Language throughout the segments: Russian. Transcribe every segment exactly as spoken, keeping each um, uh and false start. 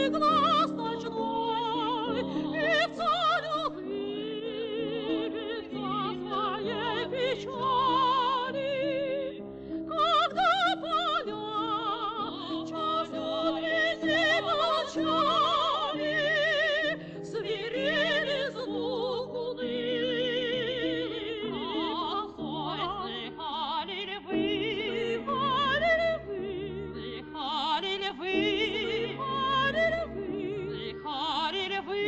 глаз ночной, певца любви, певца своей печали. Когда поля часто вблизи молчали, свирели звук унылый косой. Слыхали ли вы, слыхали ли вы, слыхали ли вы, слыхали ли вы, слыхали ли вы,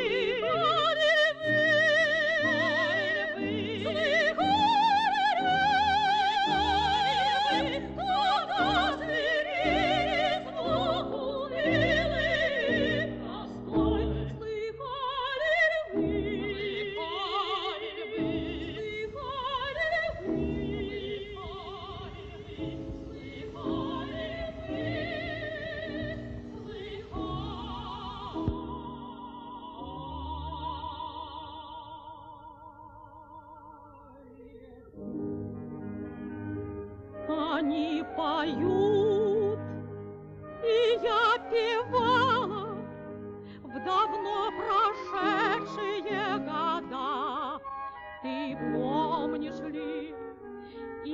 они поют, и я певала в давно прошедшие года. Ты помнишь ли, и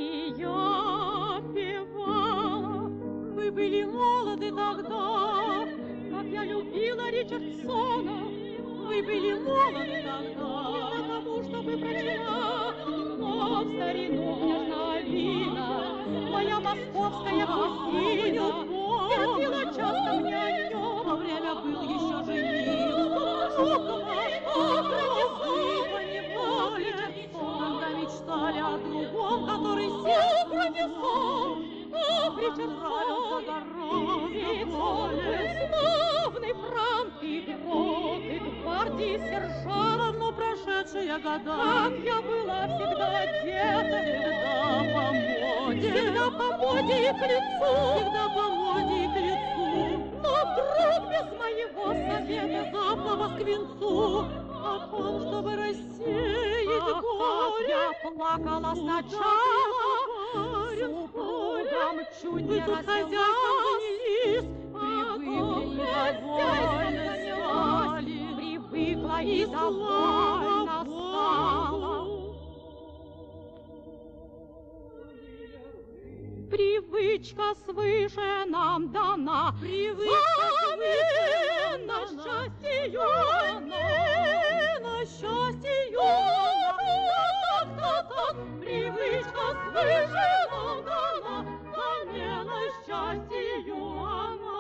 я певала, вы были молоды тогда, как я любила Ричардсона. Вы были молоды тогда, потому что вы прочла, но в старину княжна Алина, моя московская Кристина, терпела часто мне о нем, во время был еще жених. Жукова, пронесу по неволе, когда мечтали о другом, который сел пронесу. Ох, Ричардсон, ведь он был славный франк и грот, и гвардии сержант, но прошедшие года, как я была всегда одета, всегда по моде, всегда по моде и к лицу, всегда по моде и к лицу. Но вдруг без моего совета запала к венцу, о том, чтобы рассеять горе, я плакала сначала, супругам чуть не расстались, привыкли и довольны стали, привыкла и довольна стала. Привычка свыше нам дана, привычка свыше на счастье юна, на счастье юна, привычка свыше нам дана, а не на счастье юна.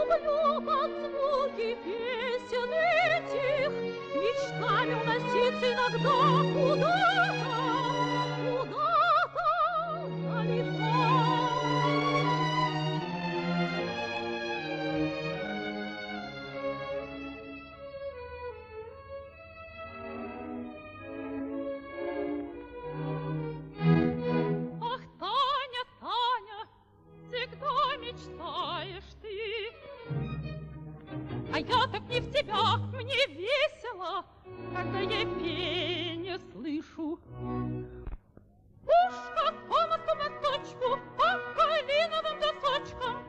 люблю под звуки песен этих мечтами уноситься иногда куда-то, куда-то далеко. Мечтаешь ты, а я так не в тебя, мне весело, когда я пение слышу. Уж какому-то моточку по калиновым досочкам.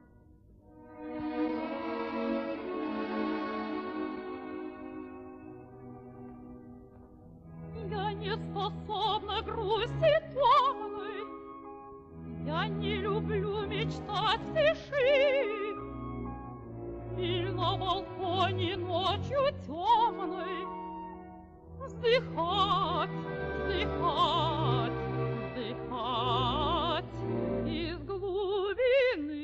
Я не способна грусти томной, я не люблю мечтать в тиши, или на балконе ночью темной вздыхать, вздыхать, вздыхать из глубины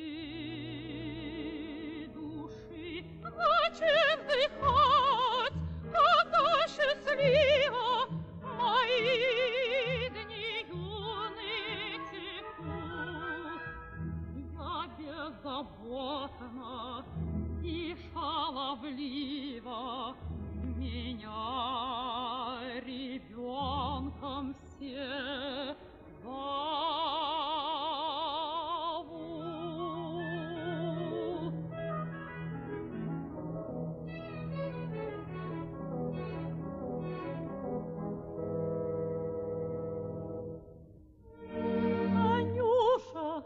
души. Зачем вздыхать, когда счастливо мои дни юные текут? Я беззаботна и шаловливо меня ребенком все зовут. Танюша,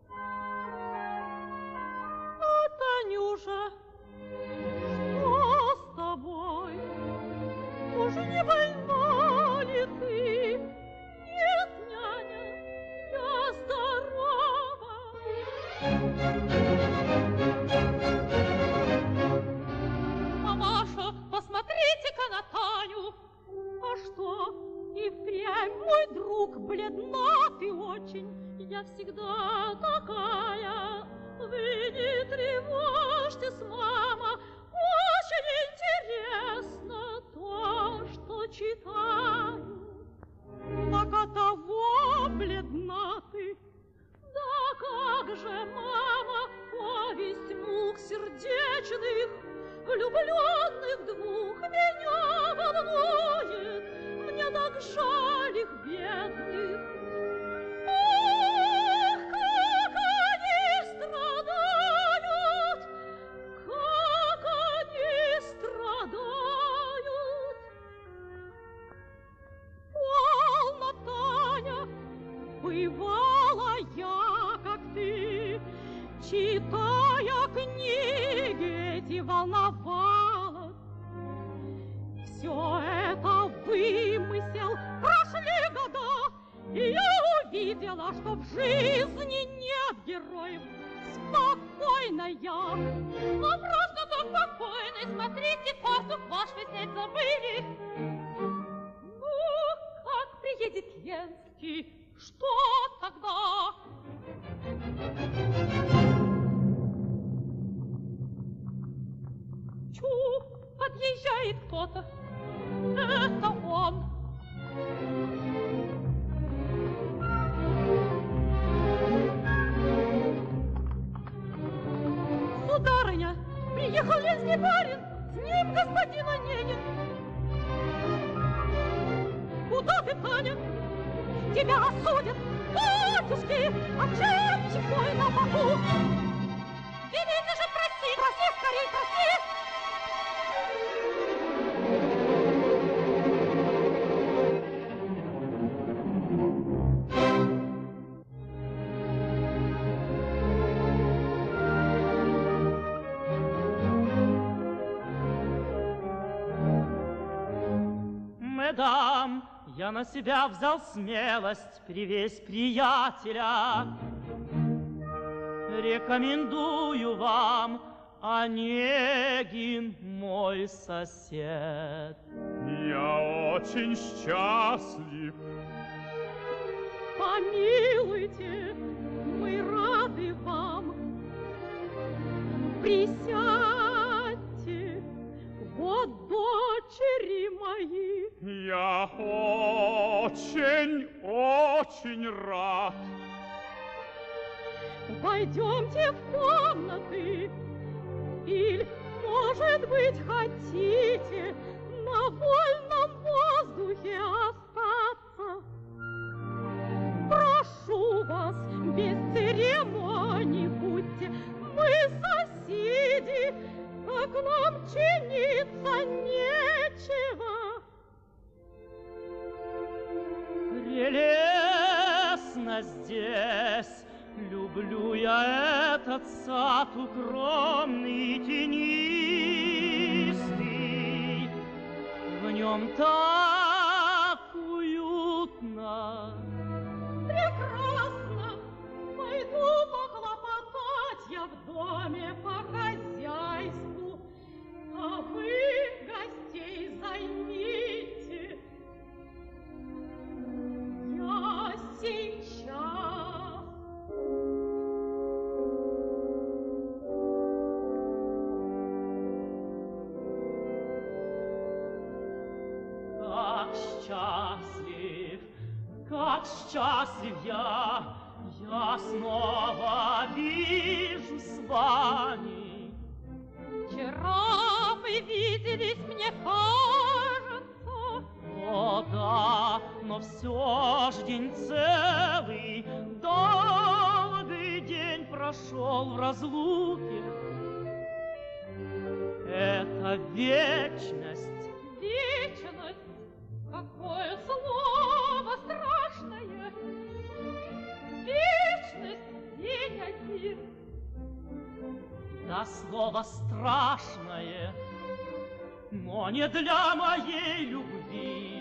а Танюша, что с тобой? Уж не больна ли ты? Нет, няня, я здорова. Мамаша, посмотрите-ка на Таню. А что, и впрямь, мой друг, бледна ты очень. Я всегда такая. Вы не тревожьтесь, мама, очень интересно то, что читаю. Так оттого бледна ты. Да как же, мама, повесть мук сердечных, влюбленных двух меня волнует. Мне так жаль их бедных. Ах, как они страдают, как они страдают. Полно, Таня, бывала я, как ты, читая книги эти, волновалась. Все это вымысел, прошли года, и я увидела, что в жизни нет героев. Спокойно я, но просто так покойный. Смотрите, фартук ваш вы снять забыли. Ну, как приедет Ленский, что тогда? Чу, подъезжает кто-то. Это он. Сударыня, приехал Ленский барин, с ним господин Онегин. Куда ты, Таня? Тебя осудят, батюшки, а чем чехой на боку? Велите же проси, проси, скорей проси! Мадам, я на себя взял смелость привезть приятеля. Рекомендую вам Онегин, мой сосед. Я очень счастлив. Помилуйте, мы рады вам. При я очень, очень рад. Пойдемте в комнаты, или, может быть, хотите на вольном воздухе остаться. Прошу вас, без церемоний будьте, мы соседи, так нам чиниться нечего. Прелестно здесь, люблю я этот сад укромный и тенистый, в нем так уютно. Прекрасно! Пойду похлопотать я в доме по хозяйству, а вы гостей займите. Я сейчас. Как счастлив, как счастлив я, я снова вижу с вами. Вчера вы виделись, мне кажется. О, да, но все ж день целый, долгий день прошел в разлуке. Это вечность. Вечность? Какое слово страшное! Вечность день один. Да, слово страшное, но не для моей любви.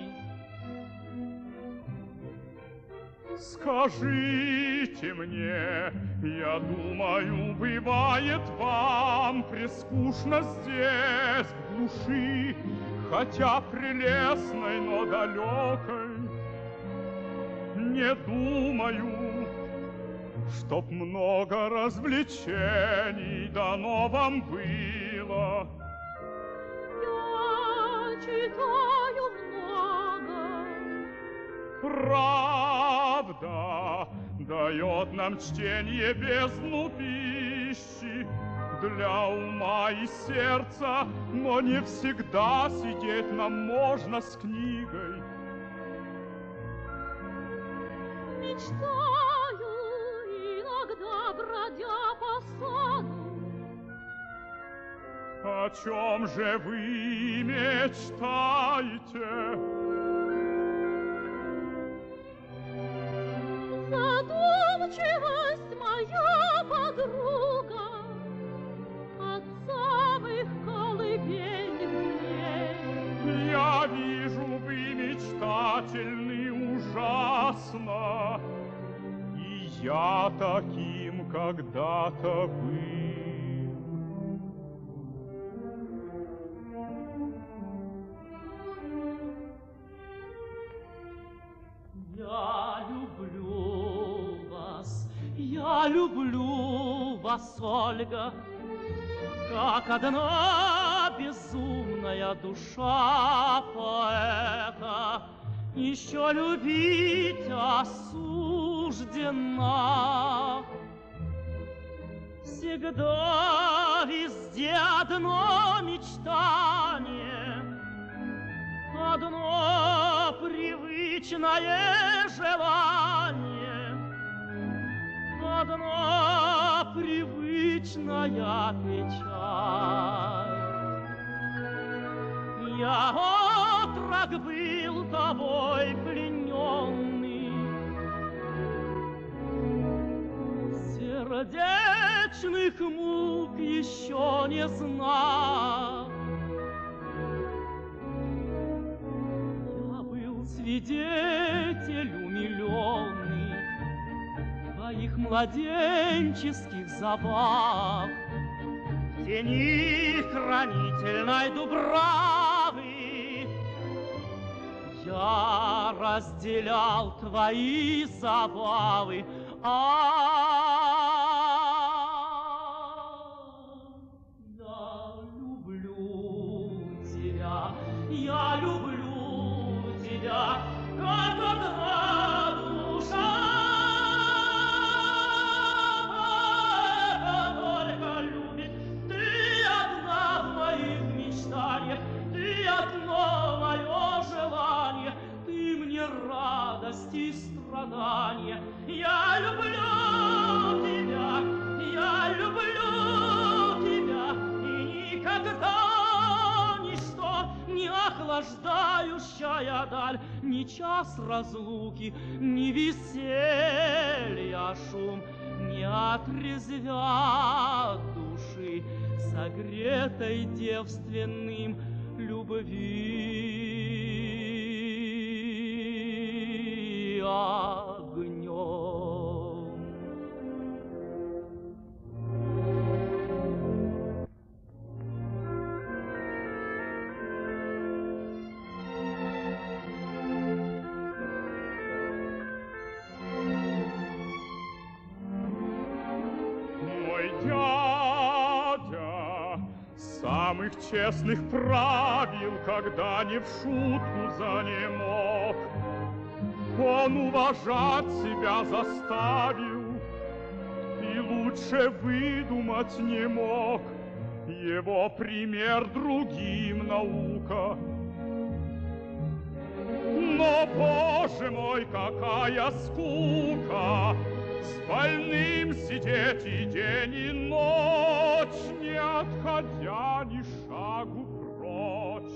Скажите мне, я думаю, бывает вам прескучно здесь, в глуши, хотя прелестной, но далекой. Не думаю, чтоб много развлечений дано вам было. Я читаю много. Правда дает нам чтение бездну пищи для ума и сердца, но не всегда сидеть нам можно с книгой. Мечтаю иногда, бродя по саду. О чем же вы мечтаете? Задумчивость моя подруга от самых колыбельных дней. Я вижу, вы мечтательны ужасно, и я таким когда-то был. Я люблю вас, я люблю вас, Ольга, как одна безумная душа поэта еще любить осуждена. Всегда везде одно мечтание, одно привычное желание, одна привычная печаль. Я отрок был тобой плененный, сердечных мук еще не знал. Свидетель умиленный твоих младенческих забав, в тени хранительной дубравы я разделял твои забавы. А, я люблю тебя, я люблю тебя. радости и страдания. Я люблю тебя, я люблю тебя, и никогда ничто не охлаждающая даль, ни час разлуки, ни веселья шум не отрезвят души, согретой девственным любви огнем. Самых честных правил, когда не в шутку занемог, он уважать себя заставил и лучше выдумать не мог. Его пример другим наука. Но, Боже мой, какая скука! С больным сидеть и день, и ночь, не отходя ни шагу прочь.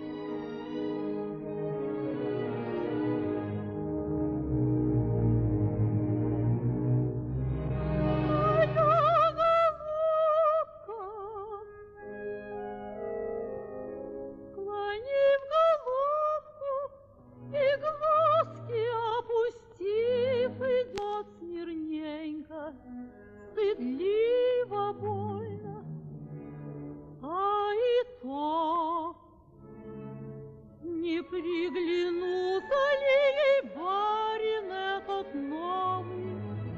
Стыдливо, больно, а и то не приглянутся ли ей барин этот новый.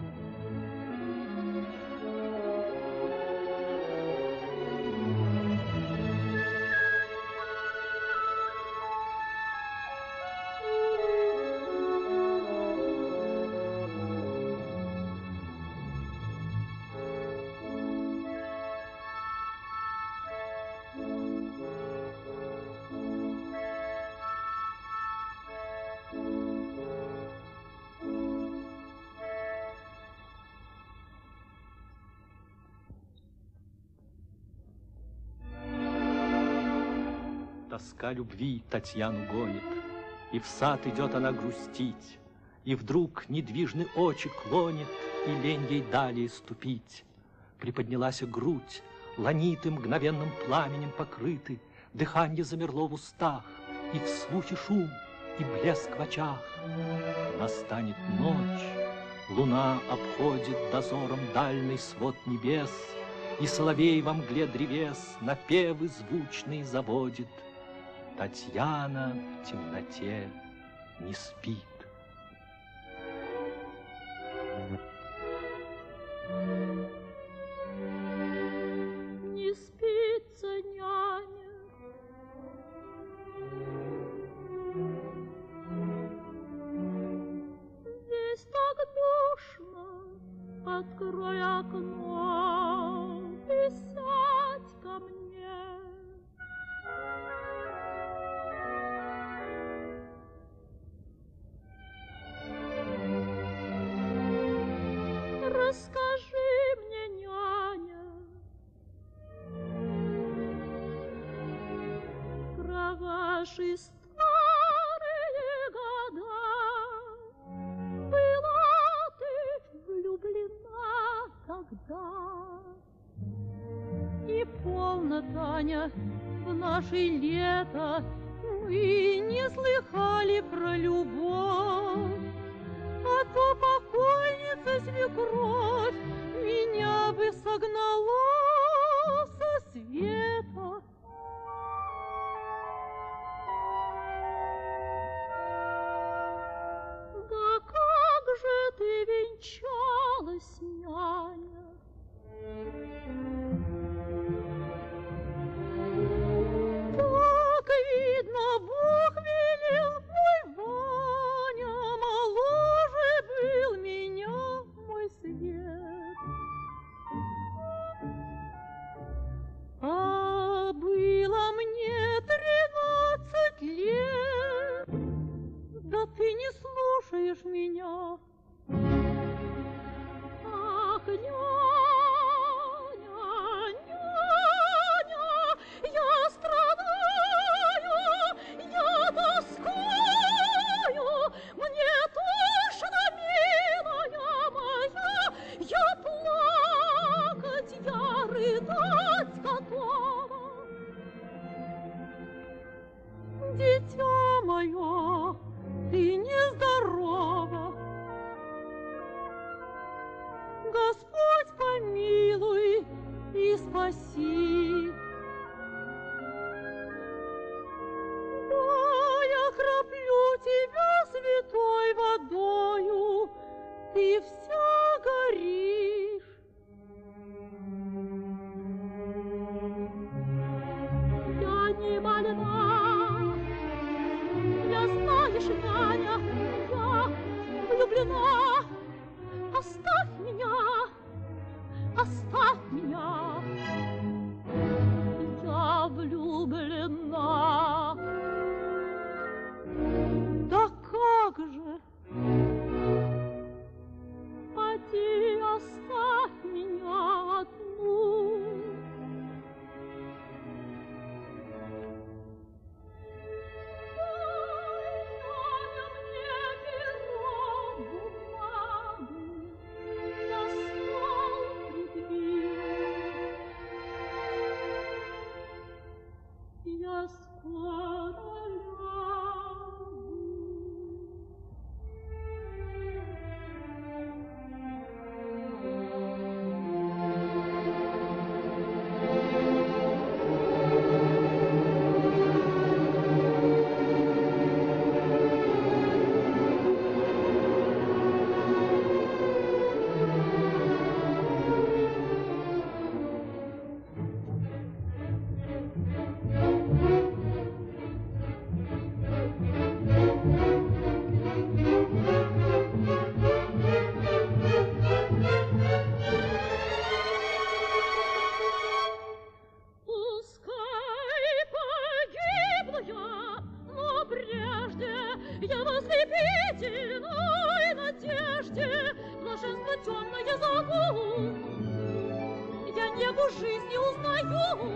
Тоска любви Татьяну гонит, и в сад идет она грустить, и вдруг недвижны очи клонит, и лень ей далее ступить. Приподнялась грудь, ланиты мгновенным пламенем покрыты, дыханье замерло в устах, и в слухе шум, и блеск в очах. Настанет ночь, луна обходит дозором дальний свод небес, и соловей во мгле древес напевы звучные заводит. Татьяна в темноте не спит. Не спится, няня. Здесь так душно, открой окно и сядь ко мне. Расскажи мне, няня, про ваши старые года. Была ты влюблена тогда? И полно, Таня, в наше лето мы не слыхали про любовь. А то покойница свекровь меня бы согнала со света. Да как же ты венчалась, няня? Так видно, Бог велел, мой Ваня моложе был меня, мой свет. ты вся горишь. Я не больна, я, знаешь, няня, я влюблена. Оставь меня, оставь меня, я влюблена. Да как же? Поди, оставь меня одну. Я скоро лягу. Я в ослепительной надежде блаженство темное зову. Я негу жизни узнаю.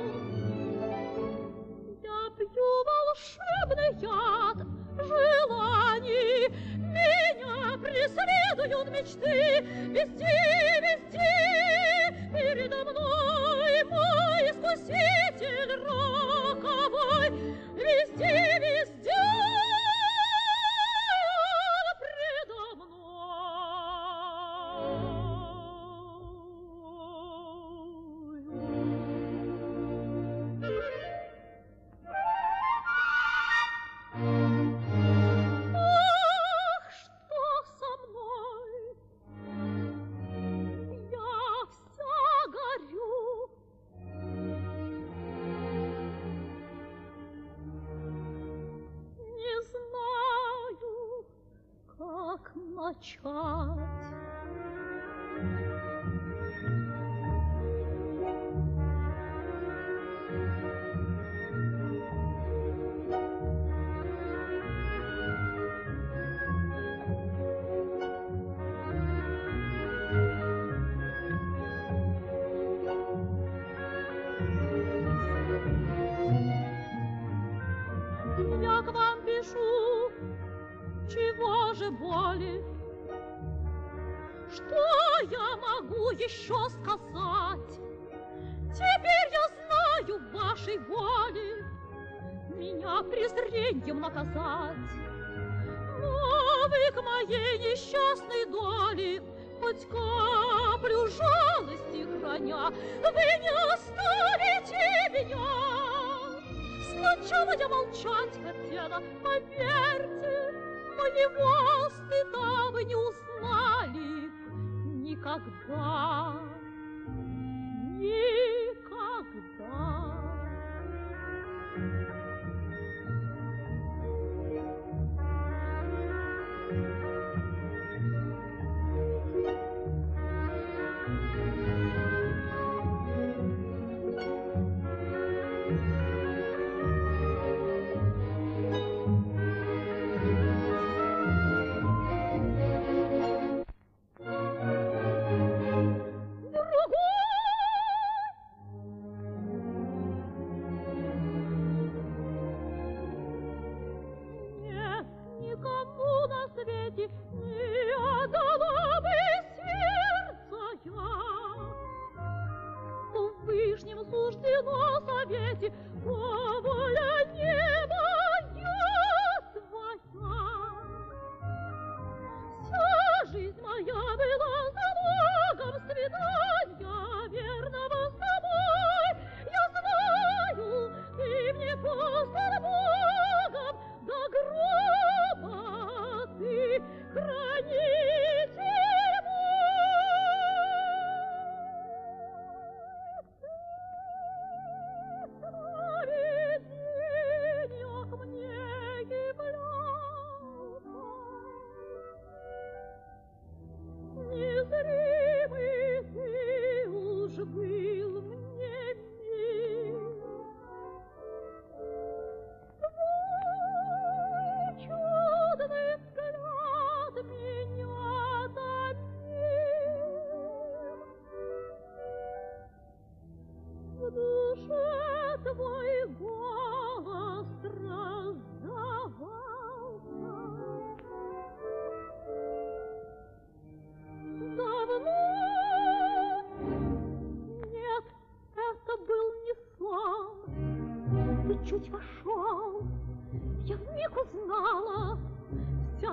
Я пью волшебный яд желаний. Меня преследуют мечты. Везде, везде передо мной мой искуситель роковой. Везде, везде начать. Я к вам пишу, чего же боли? Что я могу еще сказать? Теперь я знаю вашей воли меня презреньем наказать. Но вы к моей несчастной доле хоть каплю жалости храня, вы не оставите меня. Сначала я молчать хотела, поверьте, моего стыда вы не узнали никогда, никогда. Другой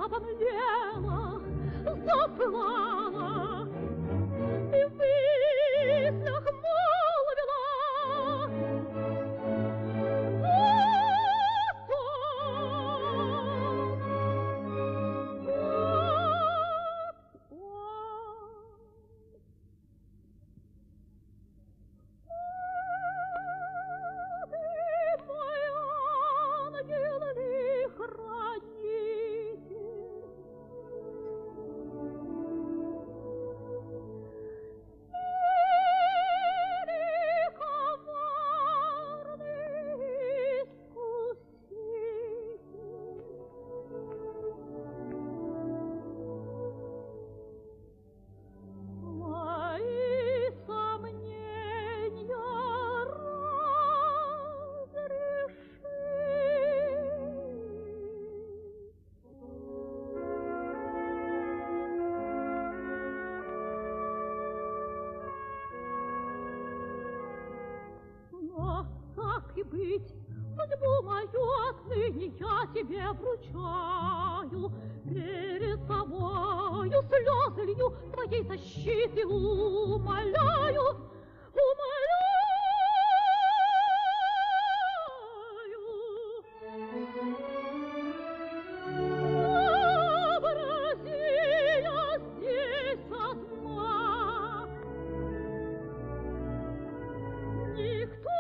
обомлела, запылала и в мыслях молвила: быть, судьбу мою отныне я тебе вручаю, перед тобою слезы лью, твоей защиты умоляю, умоляю. Вообрази я здесь одна, никто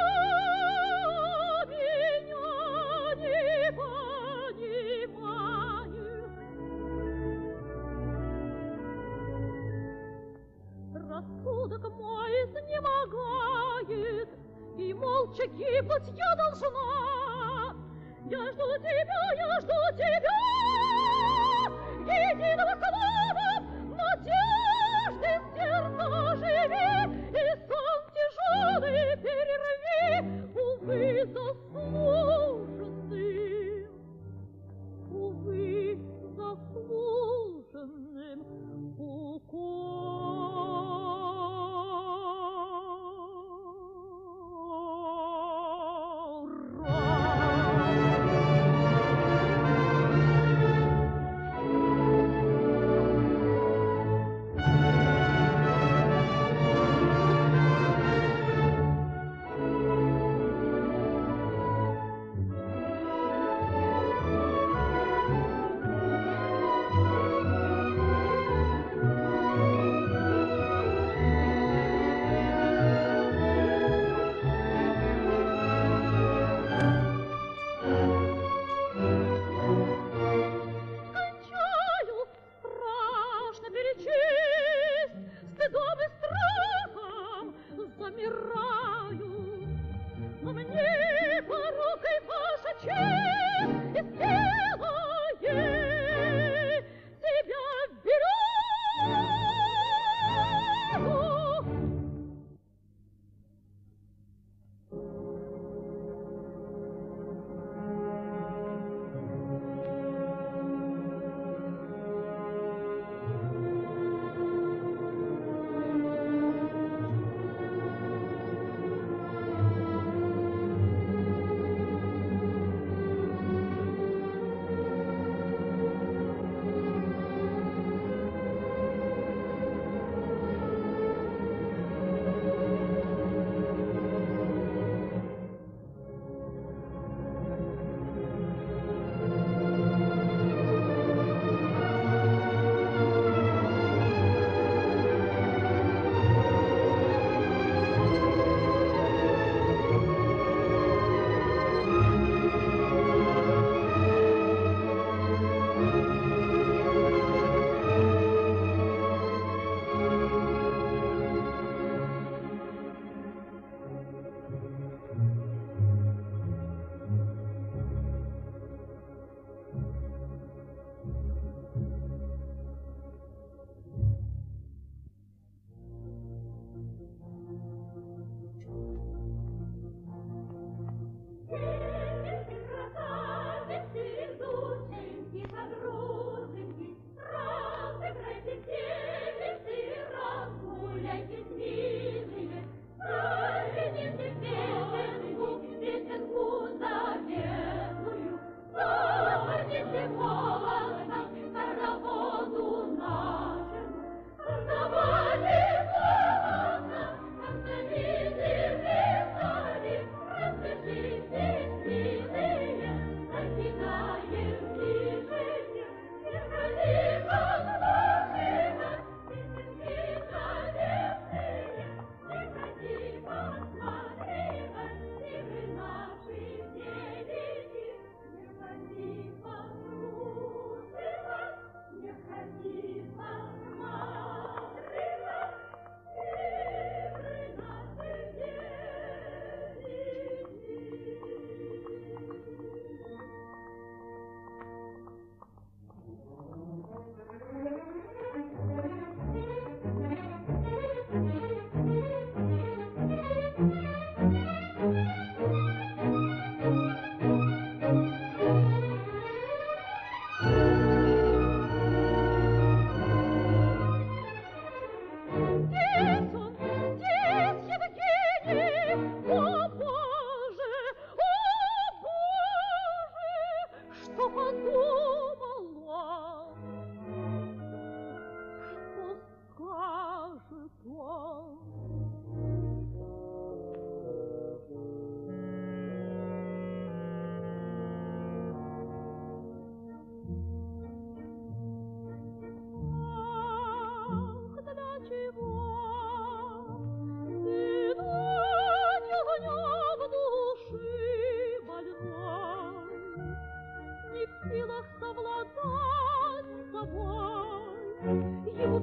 рассудок мой изнемогает, и молча гибнуть я должна. Я жду тебя, я жду тебя, единого слова, надежды в сердце живи, и сон тяжелый перерви, увы, заслуженным, увы, заслуженным укором.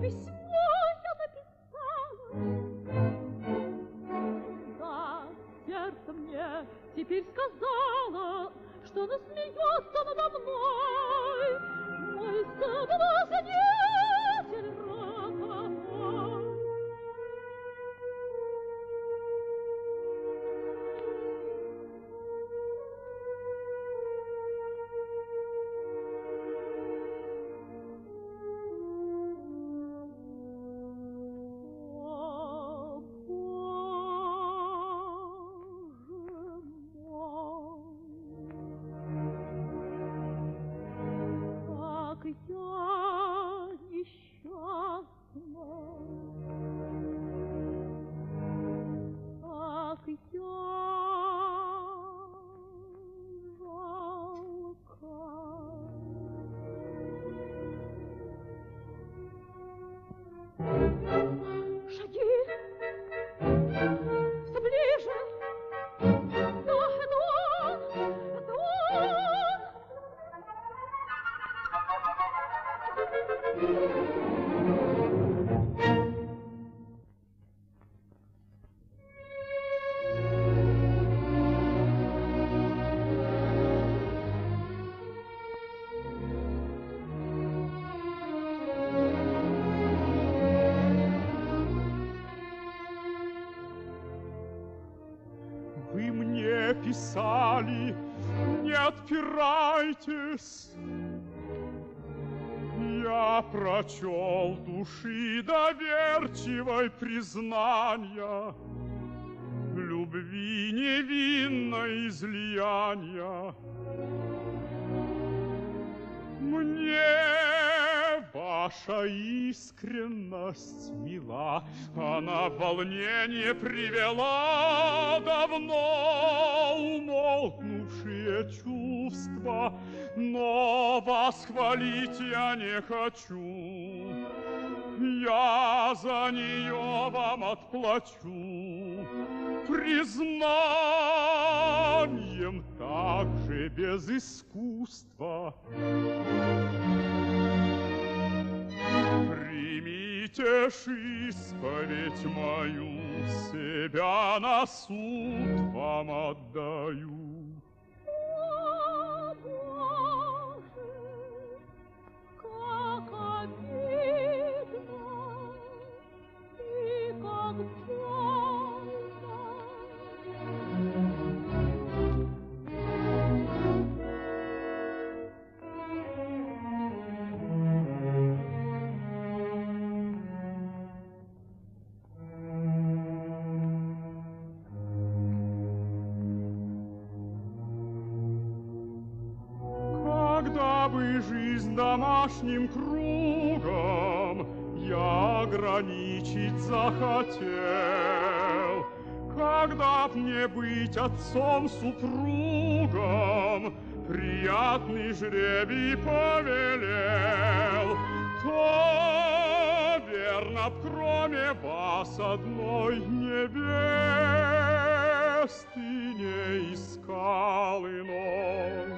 письмо я написала. Да, сердце мне теперь сказала, что насмеется надо мной мой соблазнитель роковой. Вы мне писали, не отпирайтесь. Я прочел души доверчивой признания, любви невинной излияния. Мне ваша искренность мила, она волнение привела давно умолкнувшие чувства, но вас хвалить я не хочу. Я за нее вам отплачу признанием также без искусства. Примите ж исповедь мою, себя на суд вам отдаю. О, Боже, как обидно и как больно. Когда бы жизнь домашним кругом я ограничить захотел, когда б мне быть отцом-супругом приятный жребий повелел, то верно б кроме вас одной невесты не искал иной.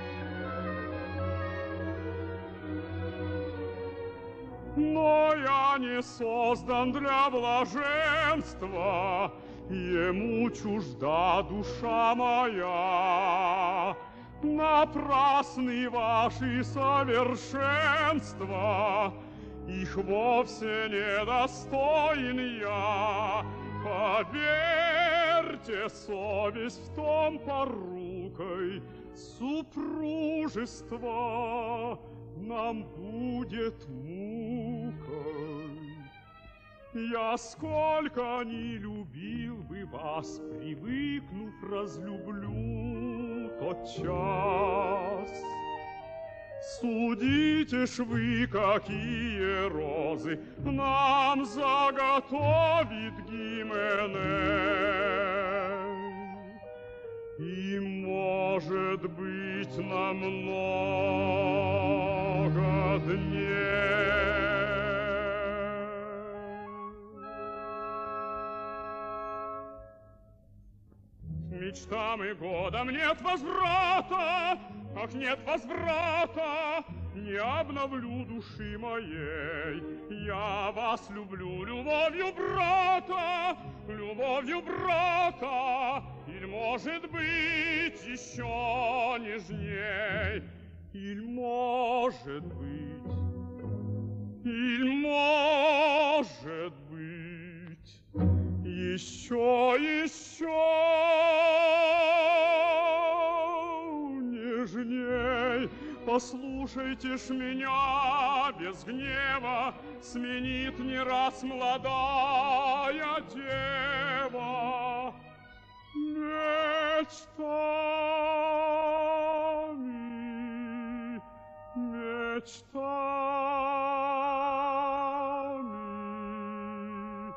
Но я не создан для блаженства, ему чужда душа моя. Напрасны ваши совершенства, их вовсе не достоин я. Поверьте, совесть в том порукой супружества нам будет мукой. Я сколько ни любил бы вас, привыкнув, разлюблю тот час. Судите ж вы, какие розы нам заготовит Гименей. И, может быть, на много дней. Мечтам и годам нет возврата, ах, нет возврата, не обновлю души моей Я вас люблю любовью брата, любовью брата, или, может быть, еще нежней, или, может быть, или, может быть, еще, еще нежней. Послушайте ж меня без гнева, сменит не раз молодая дева мечтами, мечтами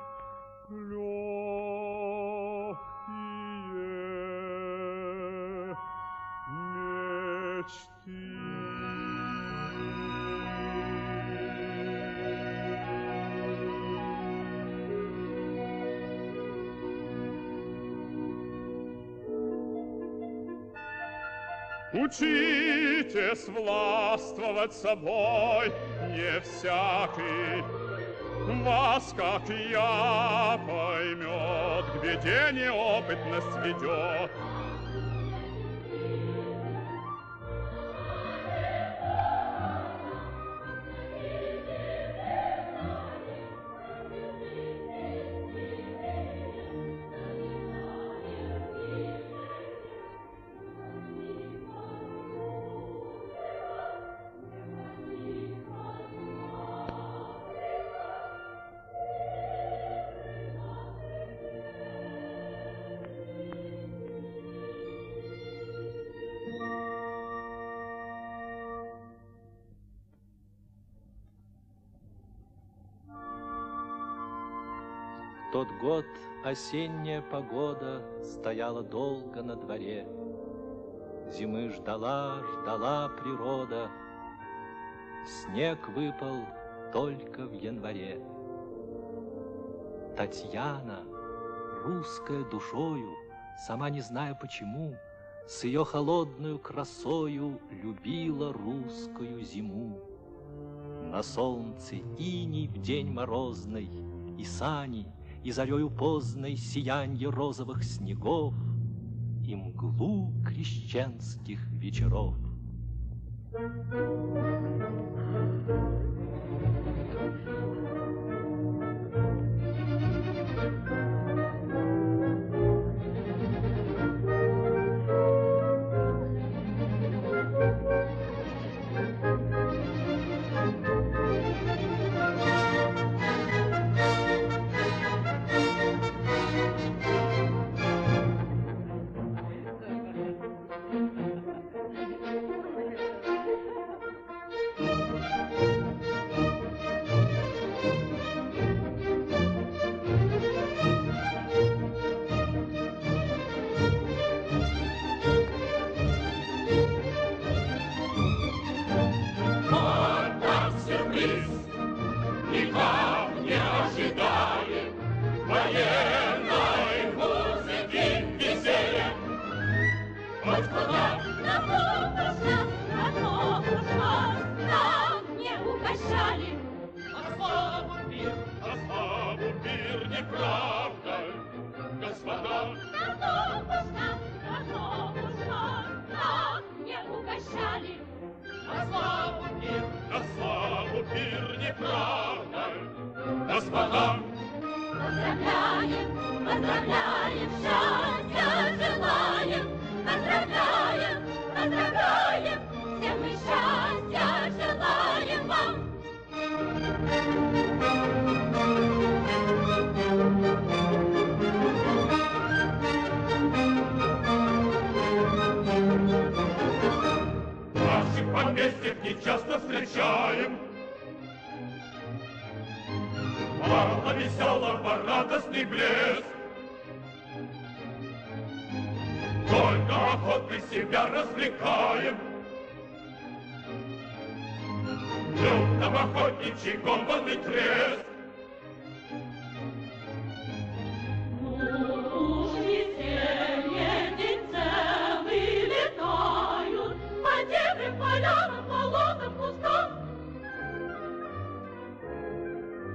легкие мечты. Учитесь властвовать собой, не всякий вас, как я, поймет, к беде неопытность ведет. В тот год осенняя погода стояла долго на дворе. Зимы ждала, ждала природа, снег выпал только в январе. Татьяна, русская душою, сама не зная почему, с ее холодную красою любила русскую зиму. На солнце иней в день морозный, и сани, и зарею поздной сиянье розовых снегов, и мглу крещенских вечеров. Часто встречаем мало веселого, радостный блеск. Только охотой себя развлекаем. Людям охотничий гомонный треск. Уж веселье день целый летают по дебрям, полянам, болотам, кустам.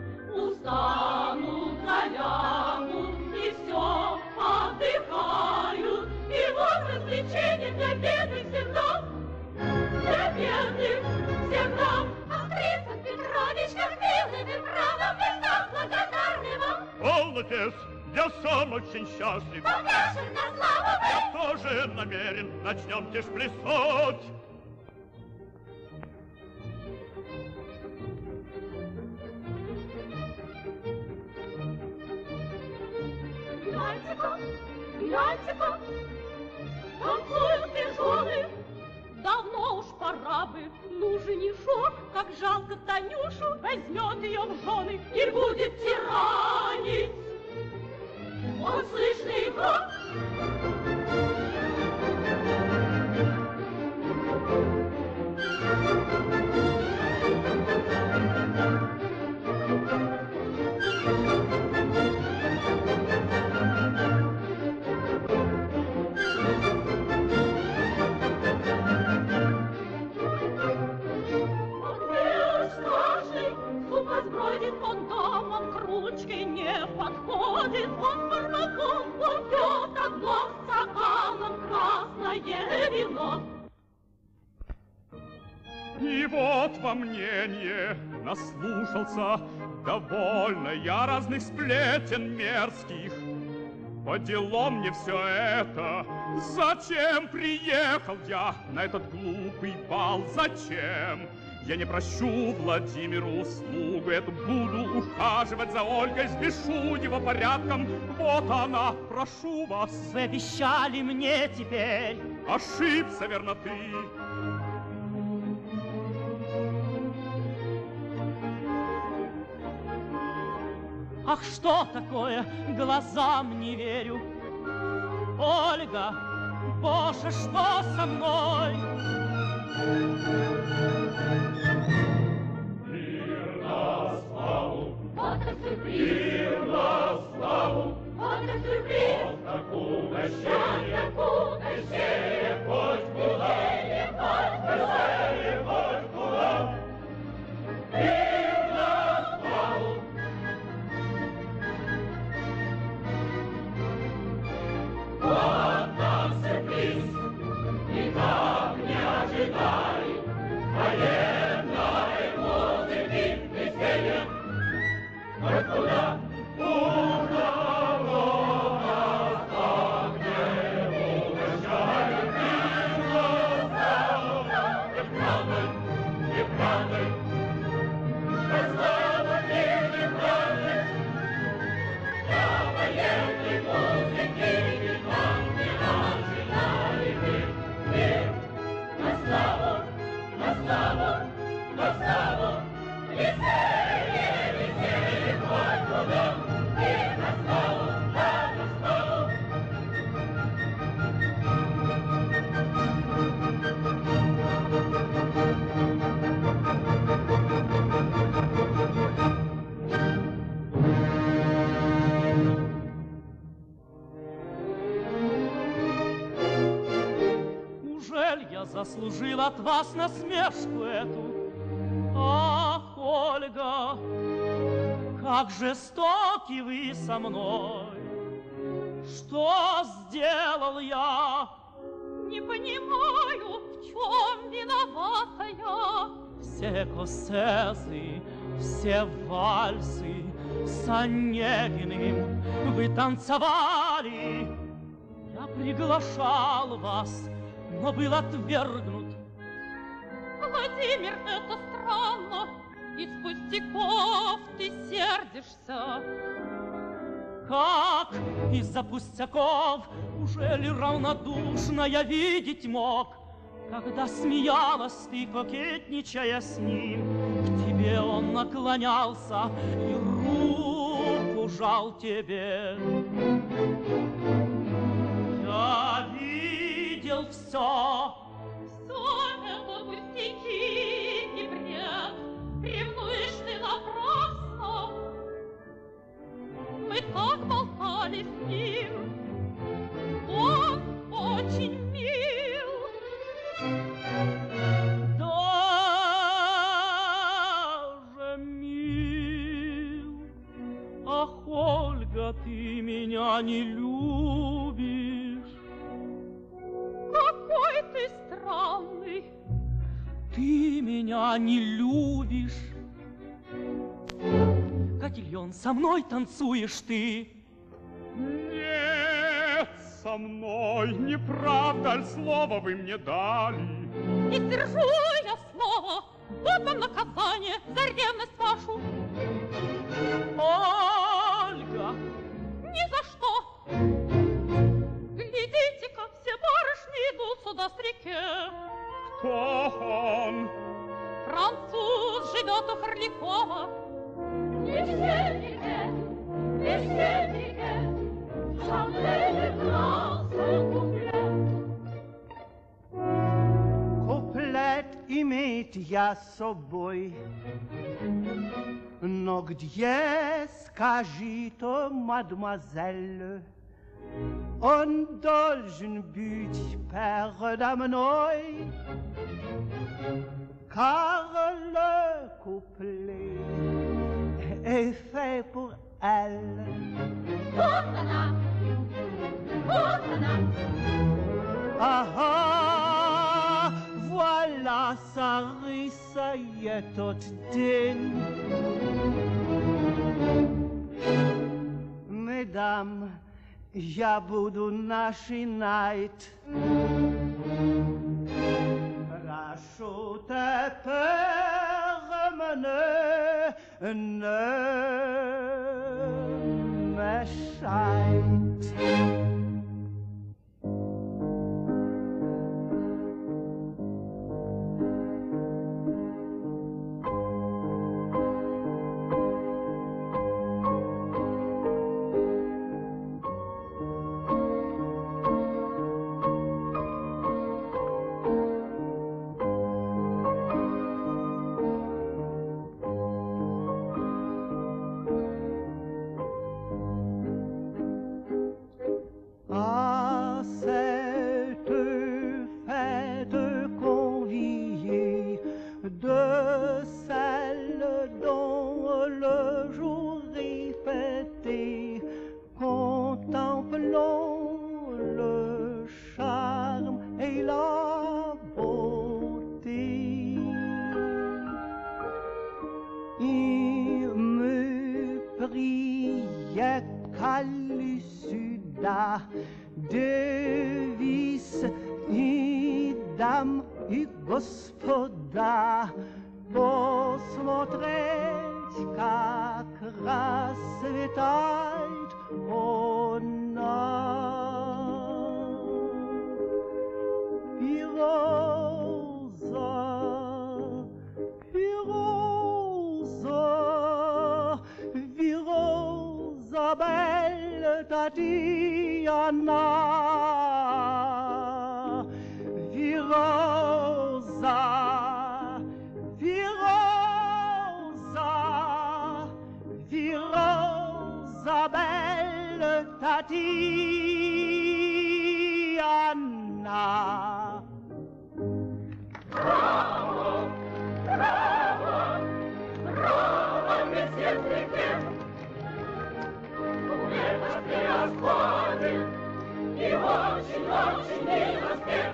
мы правом и так благодарны вам. Полнотес, я сам очень счастлив. Попляшем на славу мы. Я тоже намерен, начнемте ж плясать. Гляньте-ка, гляньте-ка, танцуют пижоны. Давно уж пора бы, ну, женишок, как жалко Танюшу, возьмет ее в жены и будет тиранить. Он слышный игрок. Он домом к ручке не подходит, он бармаком пьет одно стаканом красное вино. И вот во мнение наслушался довольно я разных сплетен мерзких. По делам мне все это. Зачем приехал я на этот глупый бал? Зачем? Я не прощу Владимиру услугу эту, буду ухаживать за Ольгой, спешу его порядком. Вот она, прошу вас. Вы обещали мне теперь. Ошибся, верно, ты. Ах, что такое, глазам не верю. Ольга, Боже, что со мной? Мир на славу, Вот и сюрприз, мир на славу, вот и сюрприз, вот так угощение, вот так угощение, хоть куда, веселье, хоть куда. веселье, хоть куда. Мир на славу. Вот нам сюрприз, никак не ожидали, военной музыки, веселья, хоть куда, куда нас огнем угощали. Мир на славу, неправдой, неправдой, на славу мир неправдой, для военной музыки никак не ожидали мы. Мир на славу, на славу, на славу, веселье, веселье, хоть куда. Мир на славу, да, на славу. Ужель я заслужил от вас насмешку эту? Ах, Ольга, как жестоки вы со мной! Что сделал я? Не понимаю, в чем виновата я. Все коссезы, все вальсы с Онегиным вы танцевали. Я приглашал вас, но был отвергнут. Владимир, это странно. Из пустяков ты сердишься. Как из-за пустяков ужели равнодушно я видеть мог, когда смеялась ты, кокетничая с ним, к тебе он наклонялся и руку жал тебе. Я видел все. Все это пустяки и бред. Ревнуешь ты напрасно. Мы так болтали с ним. Он очень мил. Даже мил. Ах, Ольга, ты меня не любишь. Какой ты странный. Ты меня не любишь. котильон, со мной танцуешь ты? Нет, со мной неправда, аль слово вы мне дали. Не сдержу я слова, вот вам наказание за ревность вашу. Ольга! Ни за что! Глядите-ка, все барышни идут сюда с реке. Кто он? Француз живет у Харликова. Не все реке, не все реке, Шанель Куплет иметь я с собой, но где, скажи-то, мадемуазель, он должен быть передо мной, car le couplet est fait pour elle. Вот она! Вот она! Ага, voilà царица этот день. Mesdames, я буду начинать. Прошу теперь мне не мешать. Девиз и дам, и господа, посмотреть, как расцветает она. И роза, и роза, и роза belle Tatiana. Virosa, Virosa, Virosa belle Tatiana. Bravo, bravo, bravo, месье Трике. Это превосходен и очень-очень мило спет.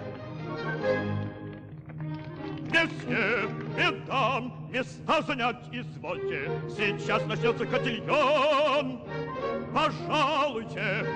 Месье, медам, места занять извольте. Сейчас начнется котильон. Пожалуйте.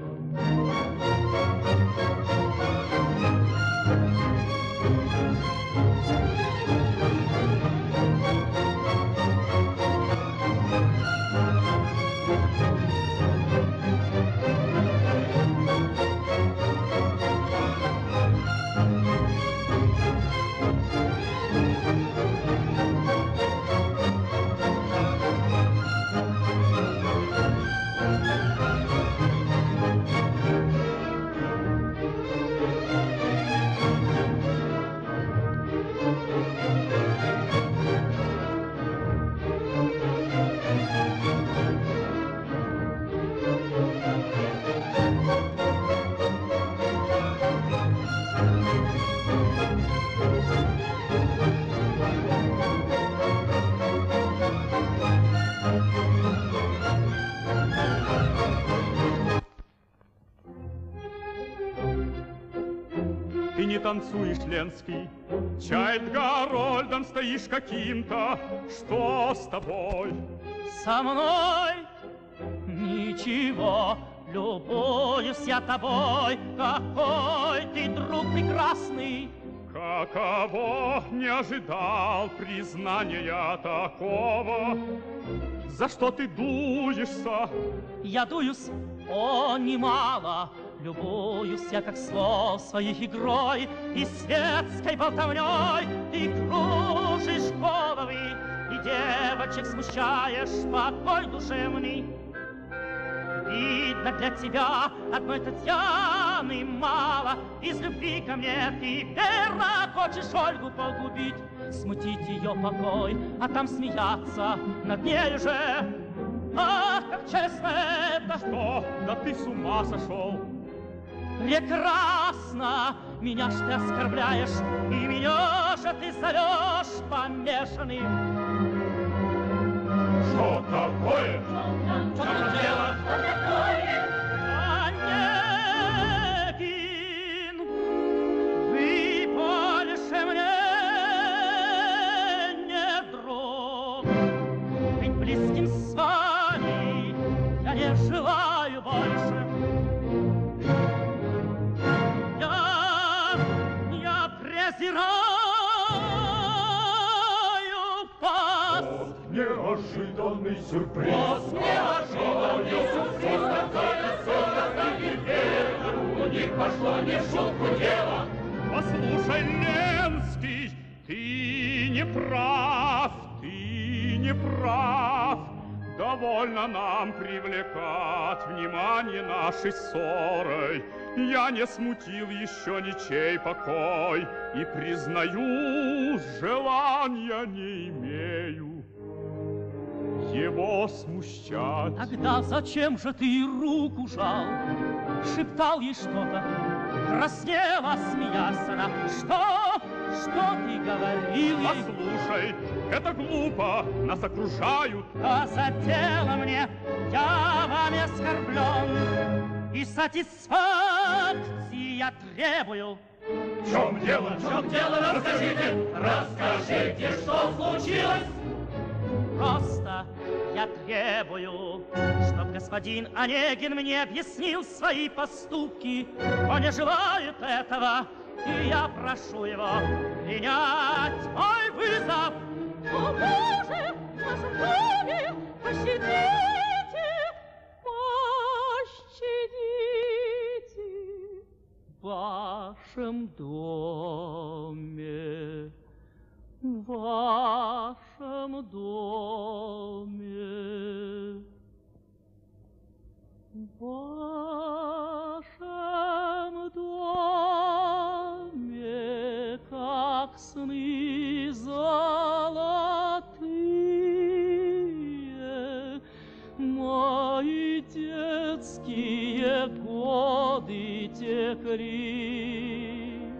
Ты не танцуешь, Ленский, чай Гарольдом стоишь каким-то. Что с тобой? со мной ничего. Любуюсь я тобой, какой ты друг прекрасный. Каково, не ожидал признания такого. За что ты дуешься? Я дуюсь, о, немало. Любуюсь я, как слов своих игрой и светской болтовней. Ты кружишь головы и девочек смущаешь покой душевный. Видно, для тебя одной Татьяны мало. Из любви ко мне ты верно хочешь Ольгу погубить, смутить ее покой, а там смеяться над ней же. Ах, как честно это! Что? Да ты с ума сошел! Прекрасно! Меня ж ты оскорбляешь, и меня же ты зовешь помешанным. Что такое? Что тут дело? Онегин, вы больше мне не друг. Быть близким с вами я не желаю больше. Я, я презираю вас. Неожиданный сюрприз. Неожиданный сюрприз. У них пошло не в шутку дело. Послушай, Ленский, ты не прав, ты не прав. Довольно нам привлекать внимание нашей ссорой. Я не смутил еще ничей покой и, признаю, желания не имею его смущать. Тогда зачем же ты руку жал? Шептал ей что-то, краснела, смеясь она. Что? Что ты говорил ей? Послушай, это глупо, нас окружают. А за дело мне, я вами оскорблен, и сатисфакции я требую. В чем дело? В чем дело? Расскажите, расскажите, что случилось? Просто я требую, чтоб господин Онегин мне объяснил свои поступки. Он не желает этого, и я прошу его принять мой вызов. О, Боже, позвольте, пощадите, пощадите. В вашем доме, в вашем доме, в вашем доме, как сны золотые, мои детские годы текли.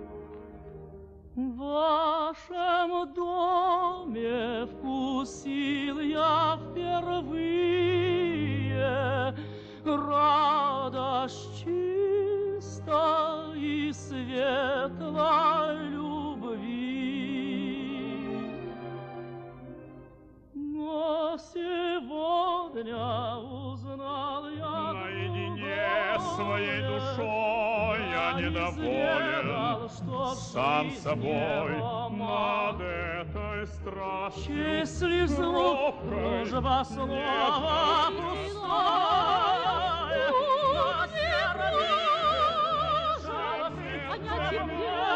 В вашем доме вкусил я впервые радость чистой и светлой любви. Но сегодня узнал я наедине своей душой я недоволен сам собой над этой страшной если звук дружба слова пустая, а Понять мне,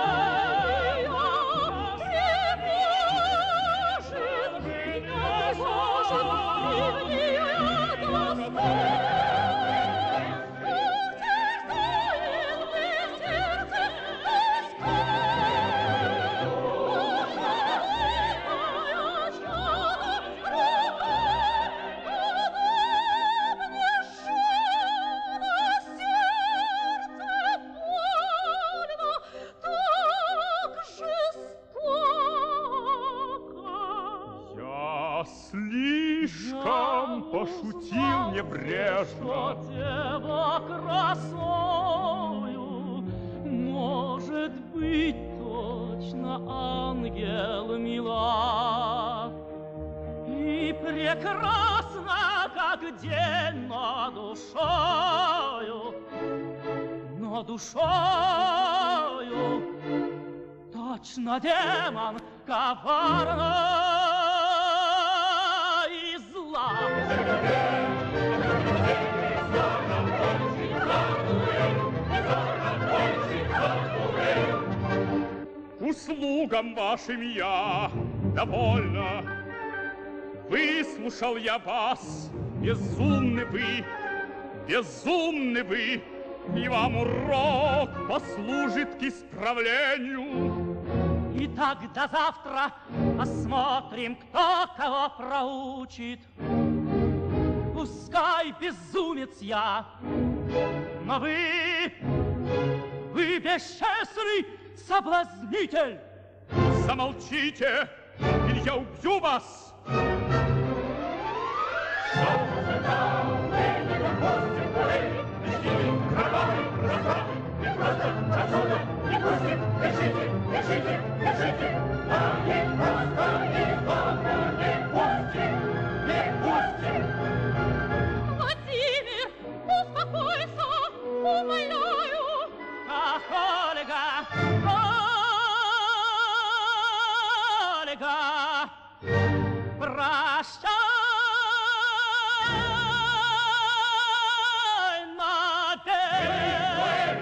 слишком пошутил небрежно. Дева красою может быть точно ангел мила. И И прекрасно, как день над душою, над душою, точно демон коварно и зла. Услугам вашим я довольно. Выслушал я вас, безумны вы, безумны вы, и вам урок послужит к исправлению. И так до завтра посмотрим, кто кого проучит. Пускай безумец я, но вы, вы бесчестный соблазнитель. Замолчите, или я убью вас! Владимир, успокойся, умоляю. Ах, Ольга, Ольга, прощай навек.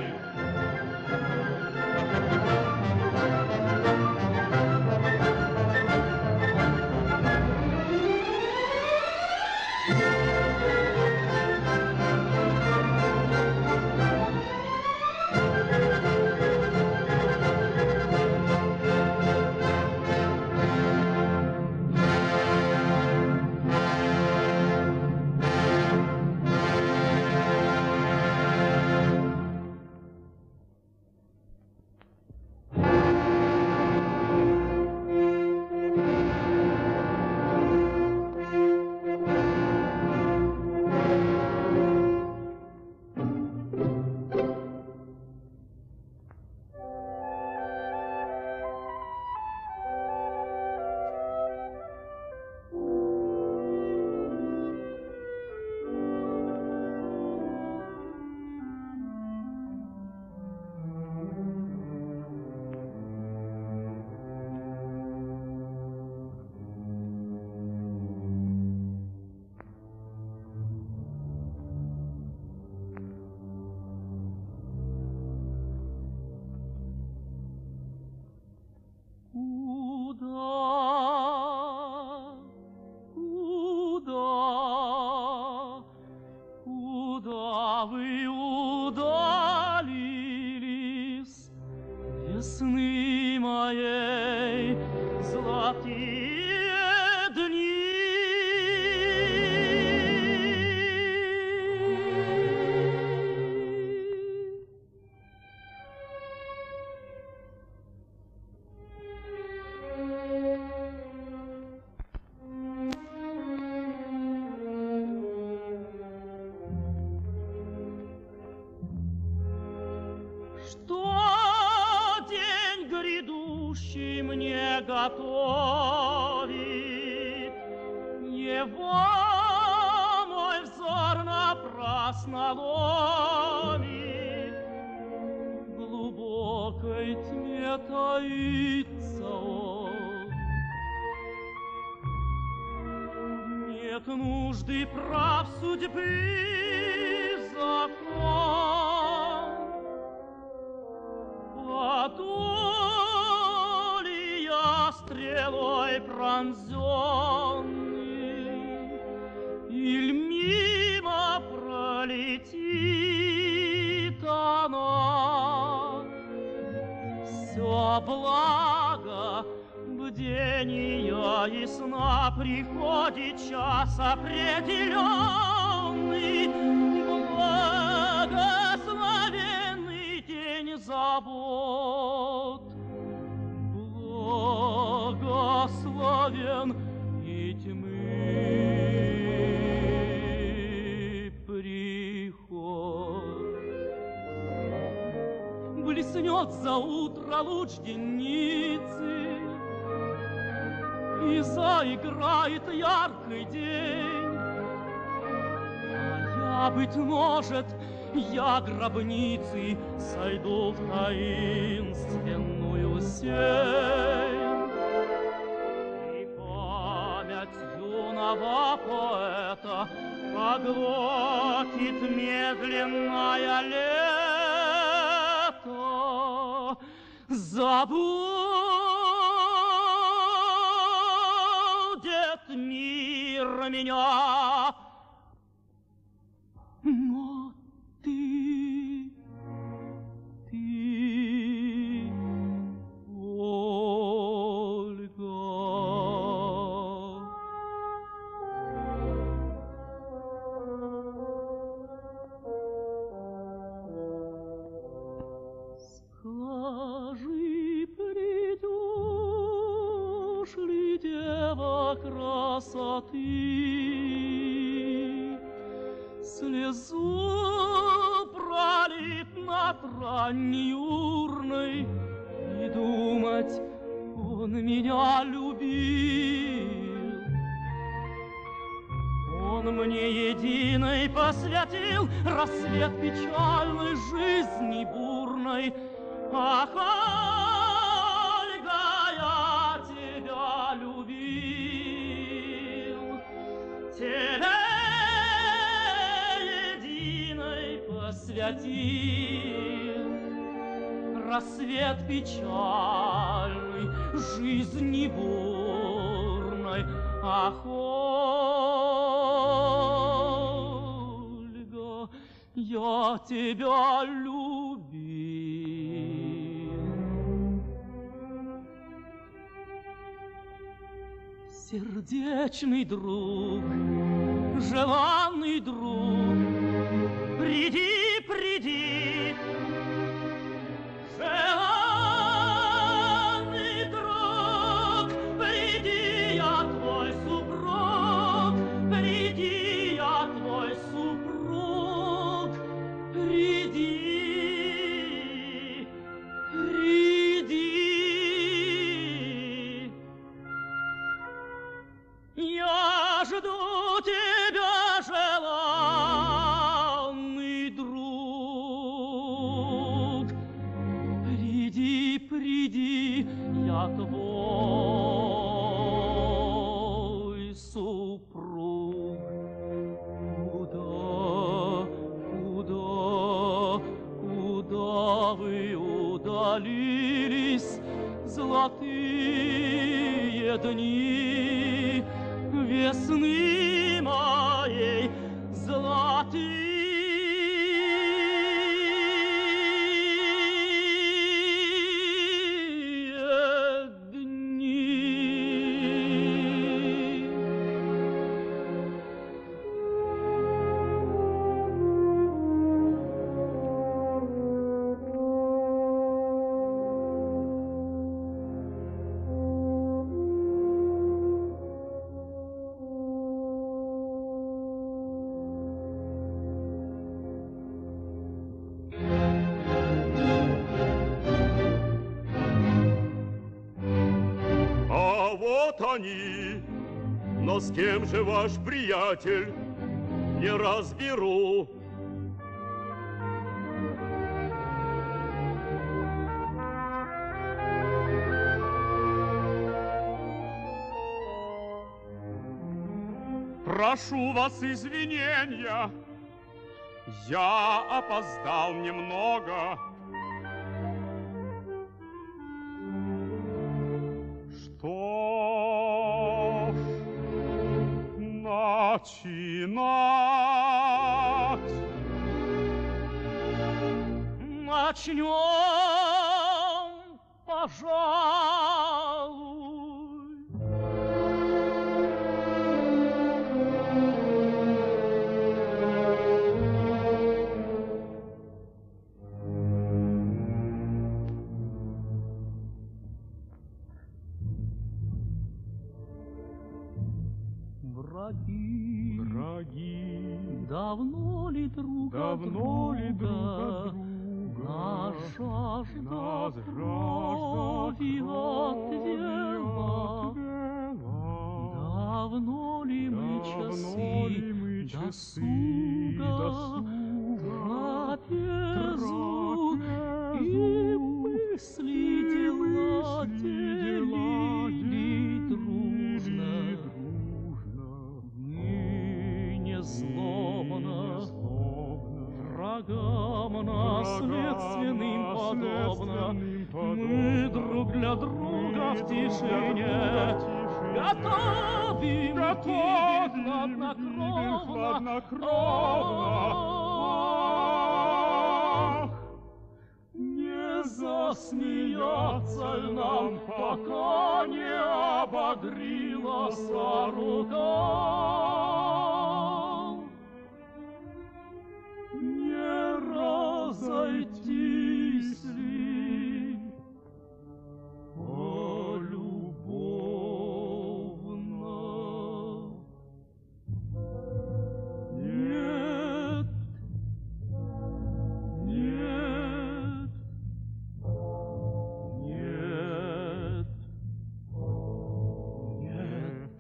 Готовит его мой взор напрасно ломит. В глубокой тьме таится он. Нет нужды прав судьбы закон. Потом стрелой пронзенный, иль мимо пролетит она. Все благо бдения и сна приходит час определенный, благословенный день забот. Благословен и тьмы приход. Блеснет за утро луч денницы, и заиграет яркий день. А я, быть может, я гробницы сойду в таинственную сень. И память юного поэта поглотит медленное лето. Забудет мир меня, но ты, ты, Ольга. Скажи, придешь ли, дева красоты, слезу пролит над ранней урной, и думать, он меня любил. Он мне единой посвятил рассвет печальной жизни бурной. Ах, Ольга, я тебя любил, тебе единой посвятил рассвет печальный жизни бурной. Ах, Ольга, я тебя любил. Сердечный друг, желанный друг, приди, приди. Желанный друг, приди, я твой супруг, приди, я твой супруг, приди, приди. Я жду тебя, желанный друг. Приди, приди, я твой супруг. Куда, куда, куда вы удалились, золотые дни весны моей золотые дни? Они, но с кем же ваш приятель, не разберу. Прошу вас извинения, я опоздал немного. Начинать. Начнем, пожалуй. Враги, враги, давно ли друг давно от ли друг друга, от друга нас жажда нас жажда крови крови отвела? отвела? Давно ли мы часы досуга, трапезу и мысли дела делили дружно? Мы не злобно, врагам наследственным подобно, мы друг для друга в тишине готовим гибель хладнокровно. Не засмеяться ль нам, пока не обогрелась рука? Не разойтись ли полюбовно? Нет, нет, нет, нет.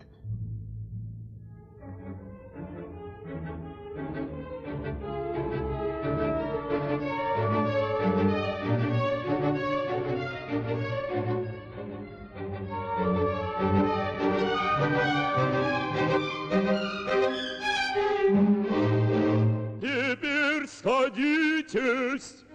Теперь сходитесь.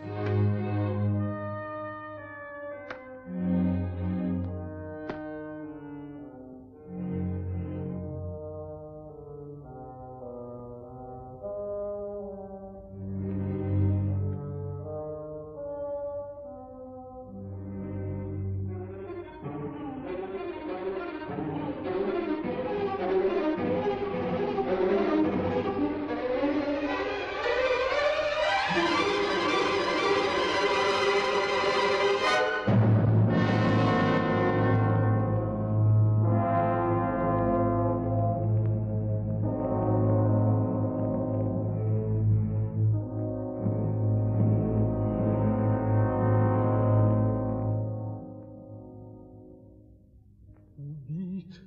Убит.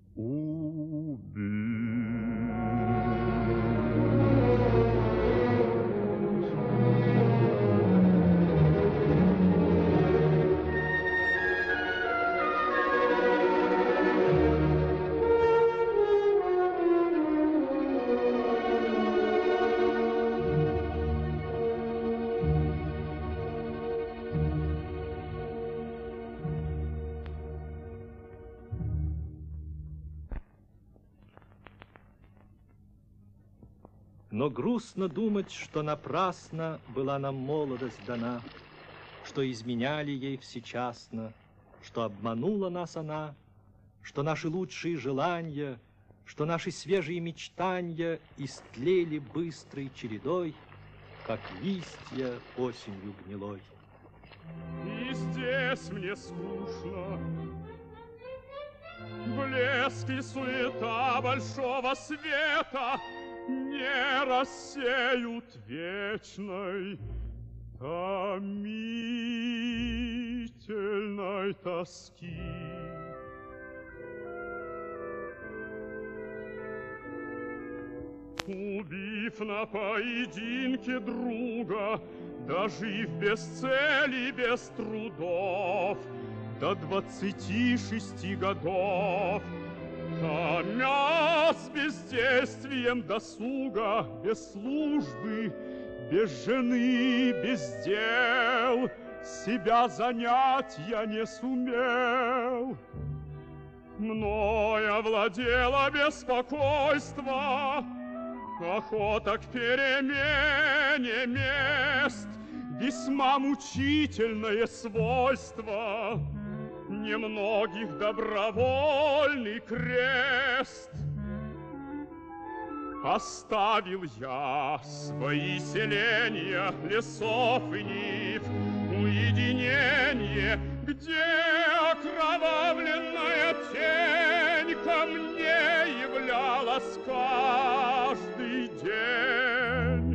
Но грустно думать, что напрасно была нам молодость дана, что изменяли ей всечасно, что обманула нас она, что наши лучшие желания, что наши свежие мечтания истлели быстрой чередой, как листья осенью гнилой. И здесь мне скучно. Блеск и суета большого света не рассеют вечной томительной тоски. Убив на поединке друга, дожив без цели, без трудов, до двадцати шести годов, томя с бездействием досуга, без службы, без жены, без дел, себя занять я не сумел. Мною овладело беспокойство, охота к перемене мест, весьма мучительное свойство, немногих добровольный крест. Оставил я свои селения, лесов и нив, уединение, где окровавленная тень ко мне являлась каждый день.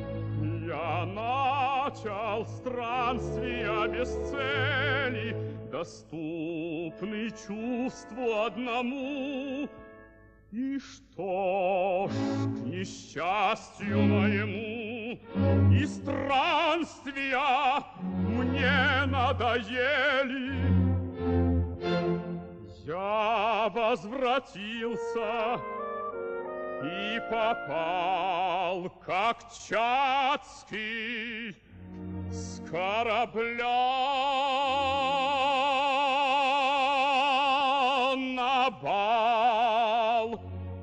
Я начал странствия без цели, доступны чувству одному. И что ж, к несчастью моему, и странствия мне надоели. Я возвратился и попал, как Чацкий, с корабля на бал.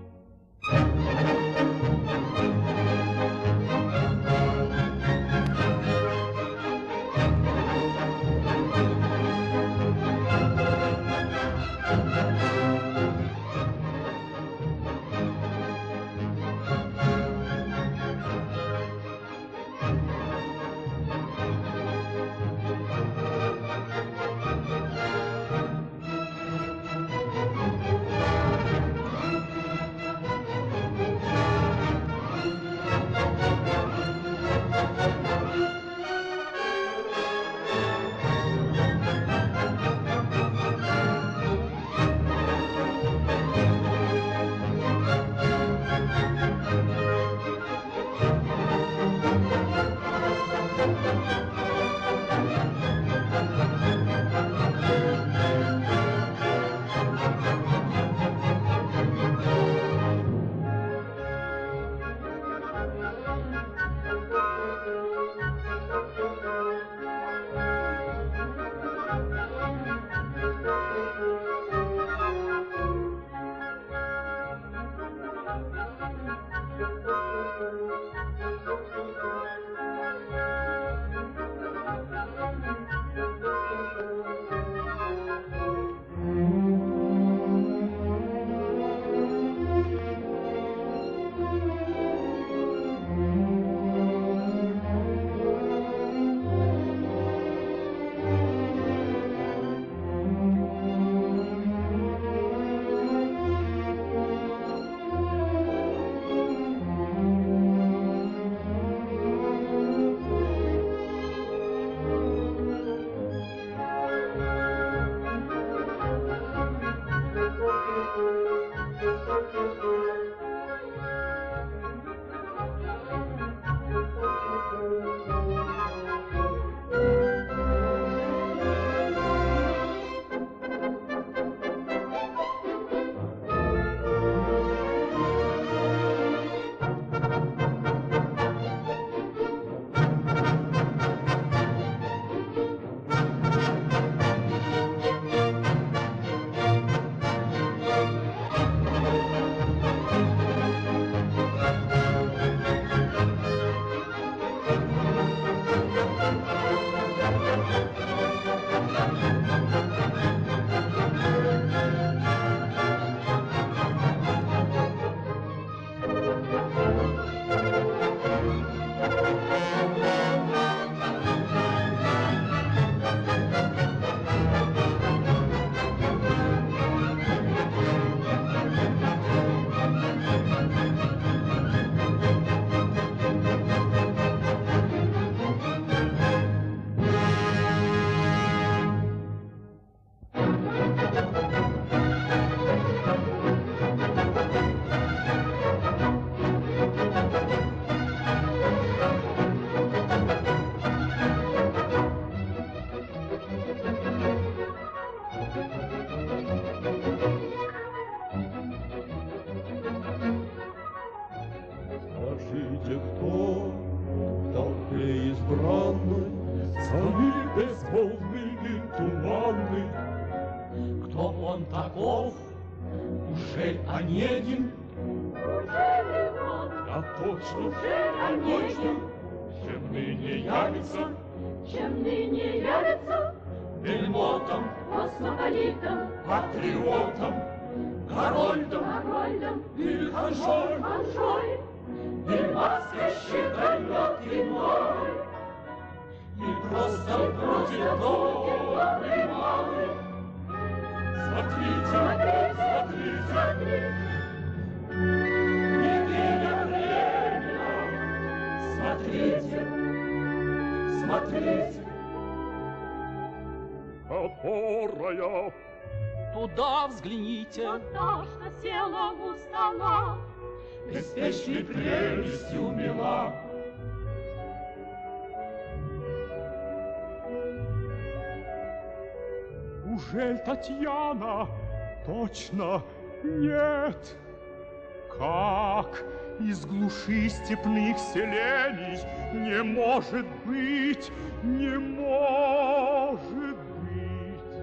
Скажите, кто в толпе избранной, сами безмолвный и туманный? Кто он таков? Ужель Онегин? Ужели он? Да точно, Ужель Онегин? чем ныне явится, Чем ныне явится Бельмотом, космополитом, патриотом, Гарольдом Гарольдом или Ханшой, Ханшой, и воскресший дает иной, и просто будет добрый малый. Смотрите, смотрите, смотрите, княгиня Ленина, смотрите, смотрите. От скорая. Туда взгляните. Та, что села у стола, Беспечной прелестью мила. Ужель Татьяна? Точно нет. Как из глуши степных селений не может быть, не может быть.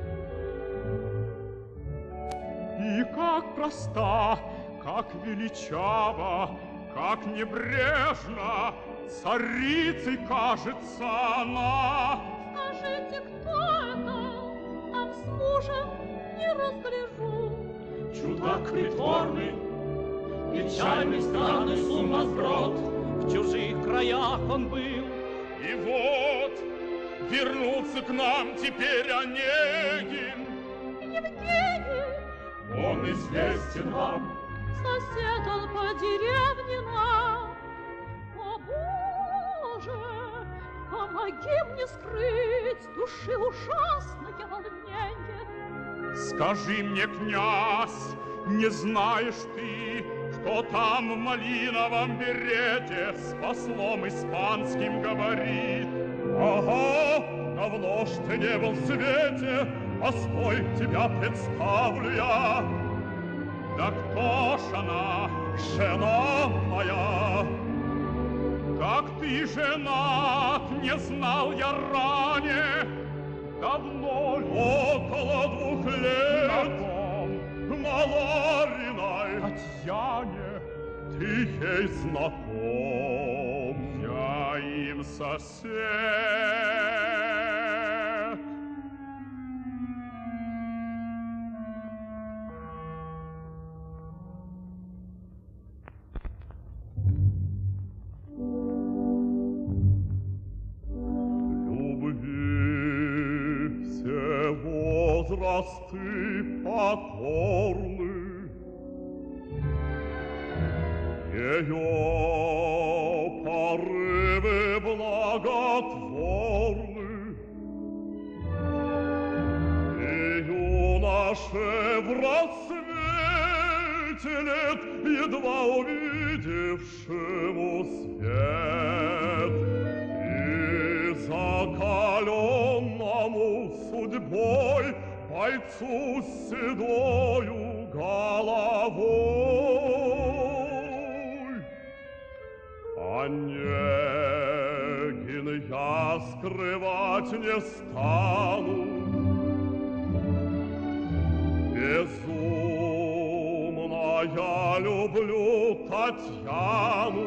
И как проста, как величава, как небрежна царицей кажется она. скажите, кто это? Там с мужем не разгляжу. Чудак притворный, печальный, странный сумасброд. В чужих краях он был. И вот вернулся к нам теперь Онегин. Евгений, Он известен вам. сосед он по деревне нам. О, Боже, помоги мне скрыть души ужасное волнение. Скажи мне, князь, не знаешь ты, кто там в малиновом берете с послом испанским говорит? Ага, давно ж ты не был в свете, постой, тебя представлю я. Да кто ж она, жена моя? Как ты женат, не знал я ранее. Давно ли? Около двух лет. На ком? На Лариной Татьяне. Ты ей знаком. Я им сосед. Возрасты покорны, ее порывы благотворны, и юноше в рассвете лет, едва увидевшему свет, и закаленному судьбой бойцу с седою головой. Онегин, я скрывать не стану, безумно я люблю Татьяну.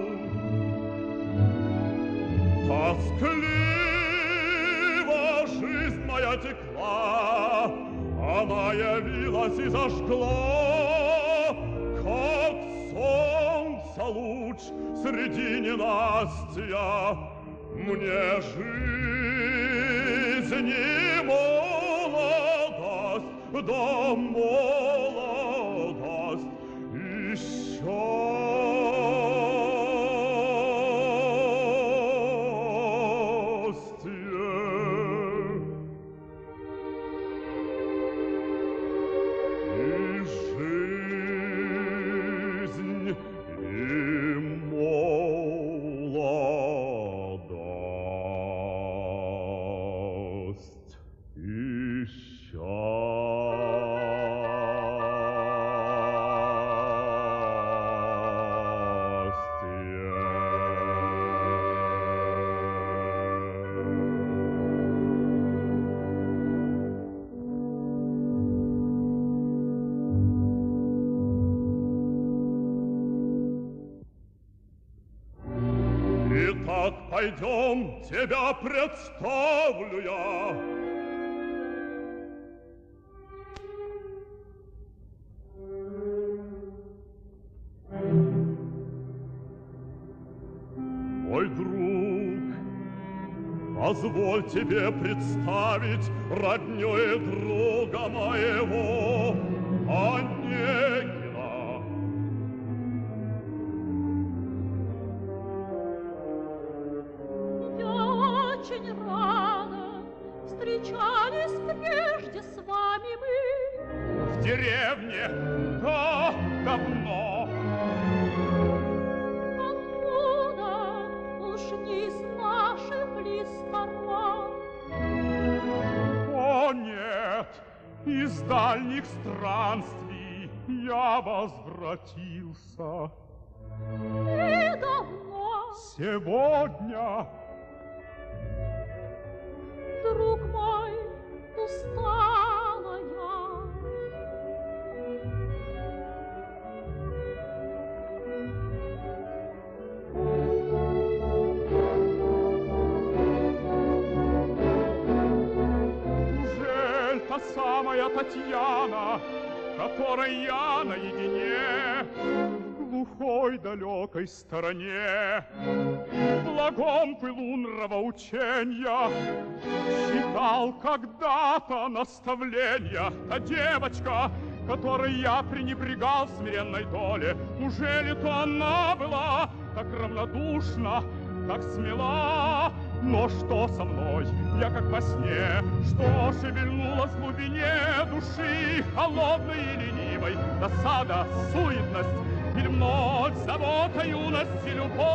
Тоскливо жизнь моя текла, она явилась и зажгла, как солнце луч среди ненастья. Мне жизнь и молодость, да молодость еще. Итак, пойдем, тебя представлю я. Мой друг, позволь тебе представить роднёй друга моего Онегина. Я очень рада, встречались прежде с давно. Откуда уж не из наших ли сторон? О, нет, из дальних странствий я возвратился. И давно, Сегодня, друг мой, устала я. ужель та самая Татьяна, которой я наедине в глухой далекой стороне, в благом пылу нравоученья читал когда-то наставления? Та девочка, которой я пренебрегал в смиренной доле, ужели то она была так равнодушна, так смела? Но что со мной? Я как во сне. Что шевельнулось в глубине души, холодной и ленивой? Досада, суетность или вновь забота, юность и любовь?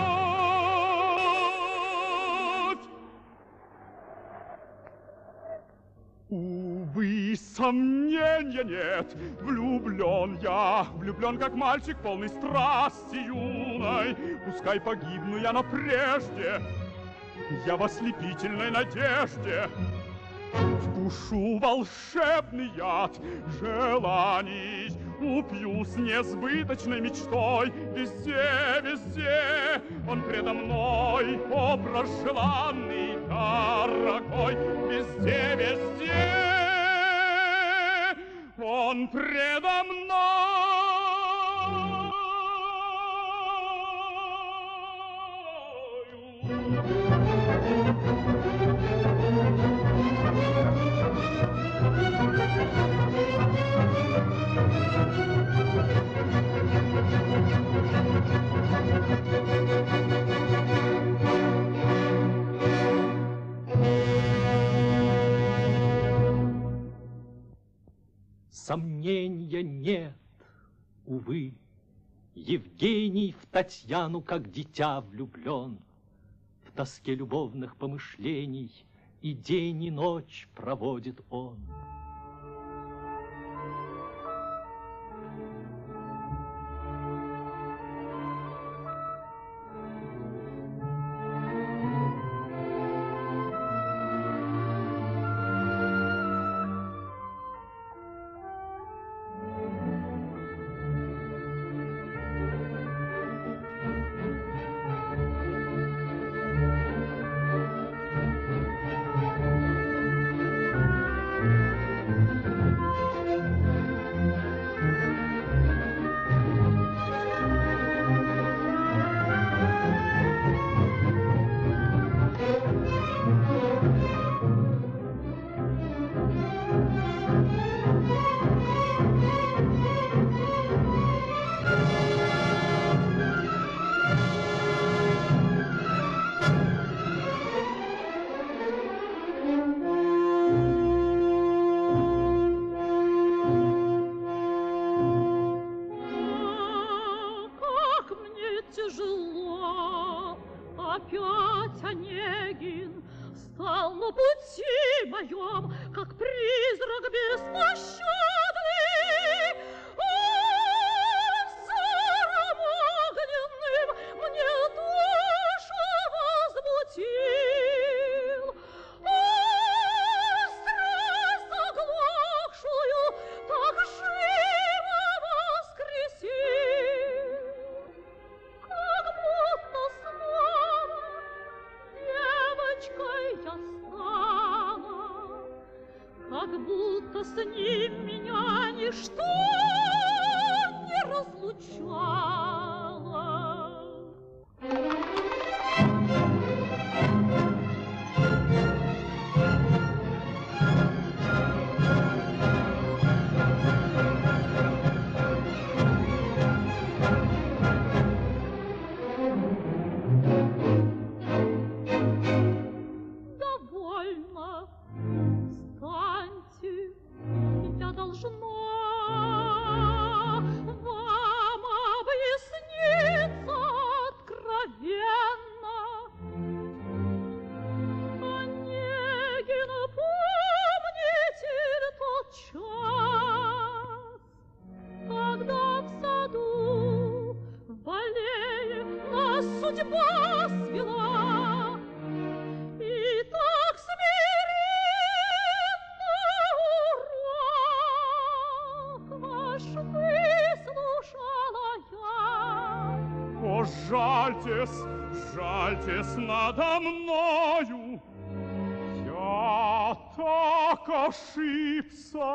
Увы, сомнения нет. Влюблен я, влюблен как мальчик, полный страсти юной. Пускай погибну я, но прежде я в ослепительной надежде вкушу волшебный яд желаний, упьюсь несбыточной мечтой. Везде, везде он предо мной, образ желанный, дорогой. Везде, везде он предо мной. Сомнения нет, увы. Евгений в Татьяну, как дитя, влюблен. В тоске любовных помышлений и день, и ночь проводит он. Тяжело, опять Онегин стал на пути моем, как призрак беспощадный. Он взором огненным мне душу возмутил. Он страсть оглохшую так живо воскресил. Как будто снова девочкой я стала, как будто с ним меня судьба свела, и так смиренно урок ваш выслушала я. О, жальтесь, жальтесь надо мною, я так ошибся,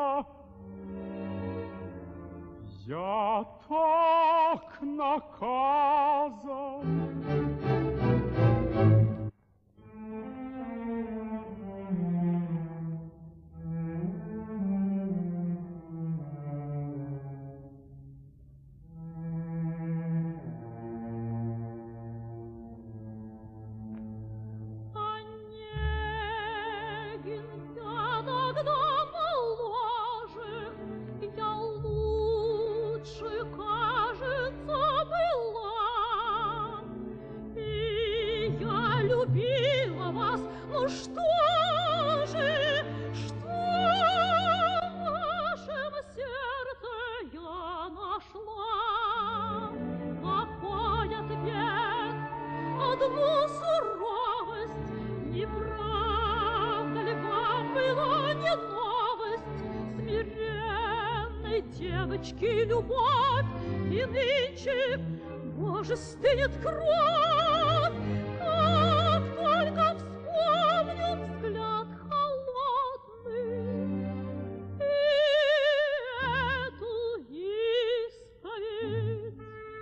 я так наказан. Девочки, любовь, и нынче, Боже, стынет кровь, как только вспомню взгляд холодный и эту исповедь.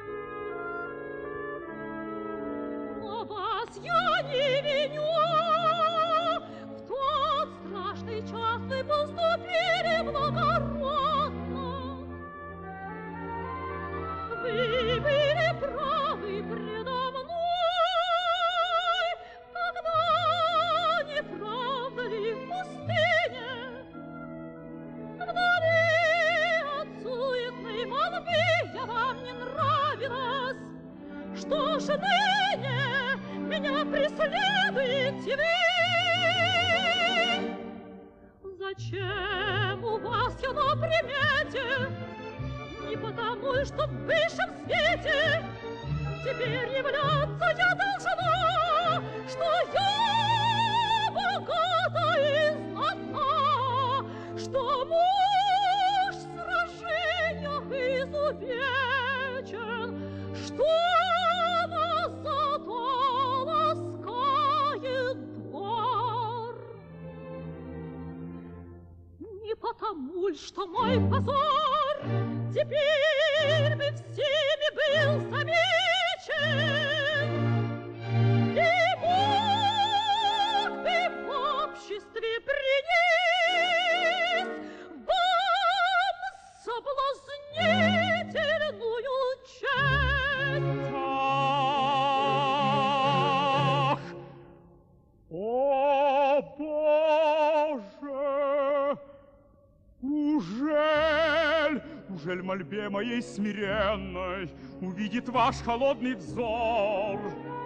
Но вас я не виню, в тот страшный час вы поступили благородно. Вы были правы предо мной, когда, не правда ли, в пустыне, вдали от суетной молвы я вам не нравилась. Что же ныне меня преследуете вы? Зачем у вас я на примете? Не потому, что в высшем свете теперь являться я должна, что я богата и знатна, что муж в сражениях изувечен, что нас зато ласкает двор. Не потому ль, что мой позор теперь бы всеми был замечен, и мог бы в обществе принес вам соблазнительную честь. Ах! О, Боже! Ужель, ужель мольбе моей смиренной увидит ваш холодный взор?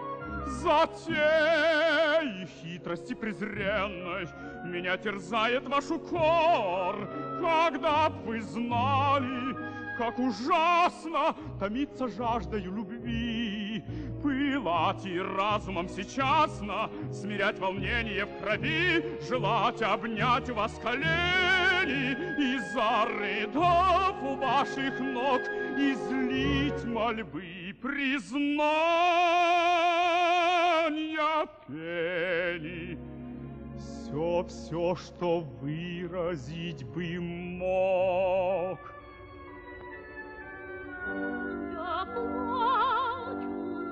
Затеи хитрости презренной меня терзает ваш укор. Когда б вы знали, как ужасно томиться жаждою любви, пылать и разумом сейчасно, смирять волнение в крови, желать обнять у вас колени и, зарыдав у ваших ног, излить мольбы признания пени. Все, все, что выразить бы мог. Я плачу.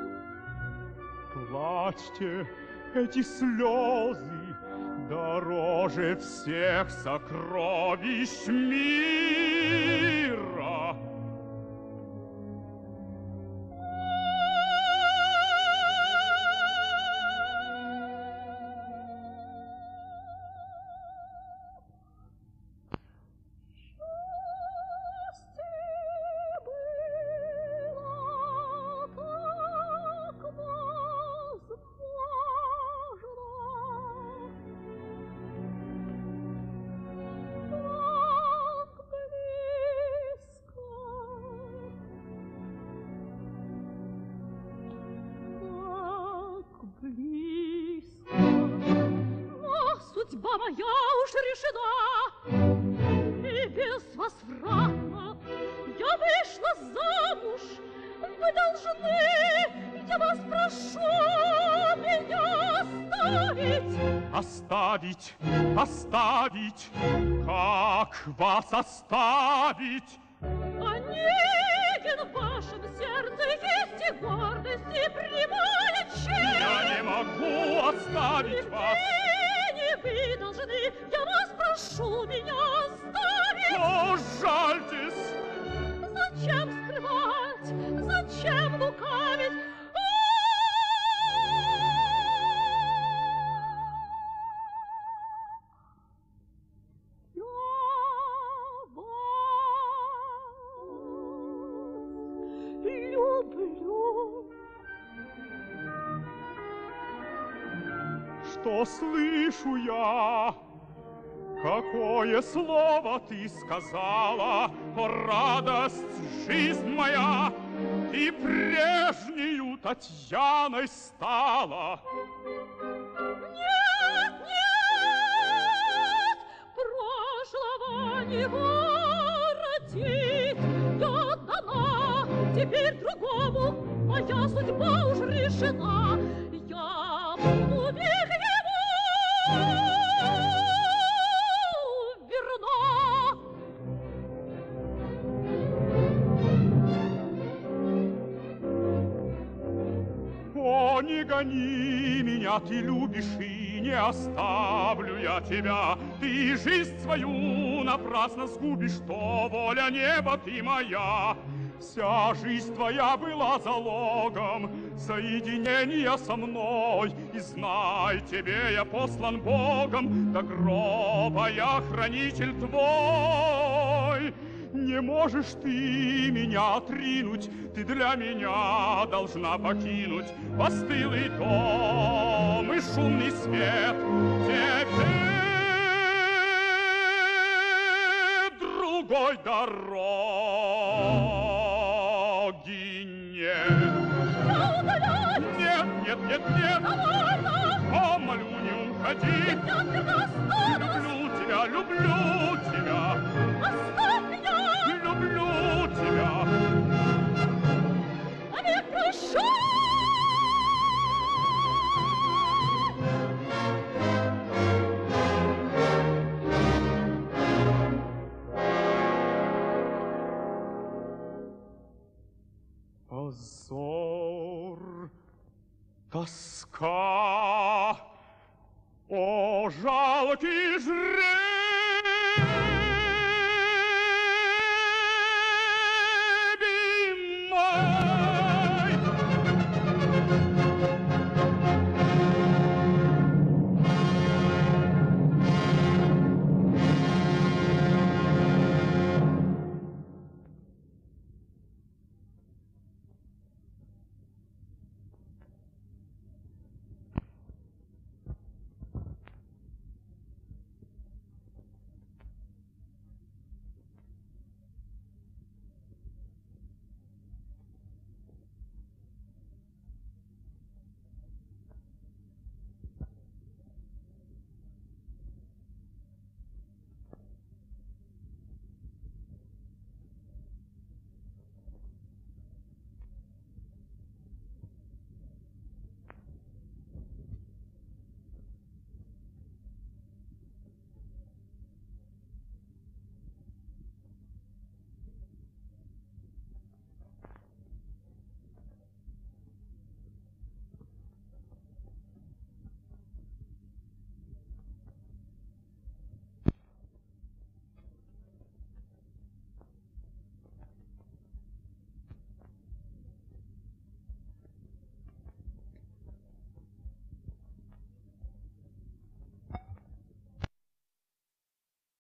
Плачьте, эти слезы дороже всех сокровищ мира. судьба моя уж решена, и безвозвратно я вышла замуж. Вы должны, я вас прошу, меня оставить. Оставить, оставить, как вас оставить? Онегин, в вашем сердце есть и гордость, и прямая честь. Я не могу оставить и вас. Не вы должны, я вас прошу, меня оставить. О, жальтесь! Зачем скрывать, зачем лукавить? Что слышу я? Какое слово ты сказала, о, радость, жизнь моя, ты прежнею Татьяной стала. Нет, нет, прошлого не воротить. Я дана теперь другому, моя судьба уж решена. Я буду век ему верна. О, не гони меня, ты любишь, и не оставлю я тебя. Ты жизнь свою напрасно сгубишь, то воля неба ты моя. Вся жизнь твоя была залогом соединения со мной. И знай, тебе я послан Богом, до гроба я хранитель твой. Не можешь ты меня отринуть, ты для меня должна покинуть постылый дом и шумный свет. Теперь другой дороги нет. Нет, нет, нет, нет. О, молю, не уходи. Люблю тебя, люблю тебя. Люблю тебя. Навек прощай. Позор, тоска, о, жалкий жребий!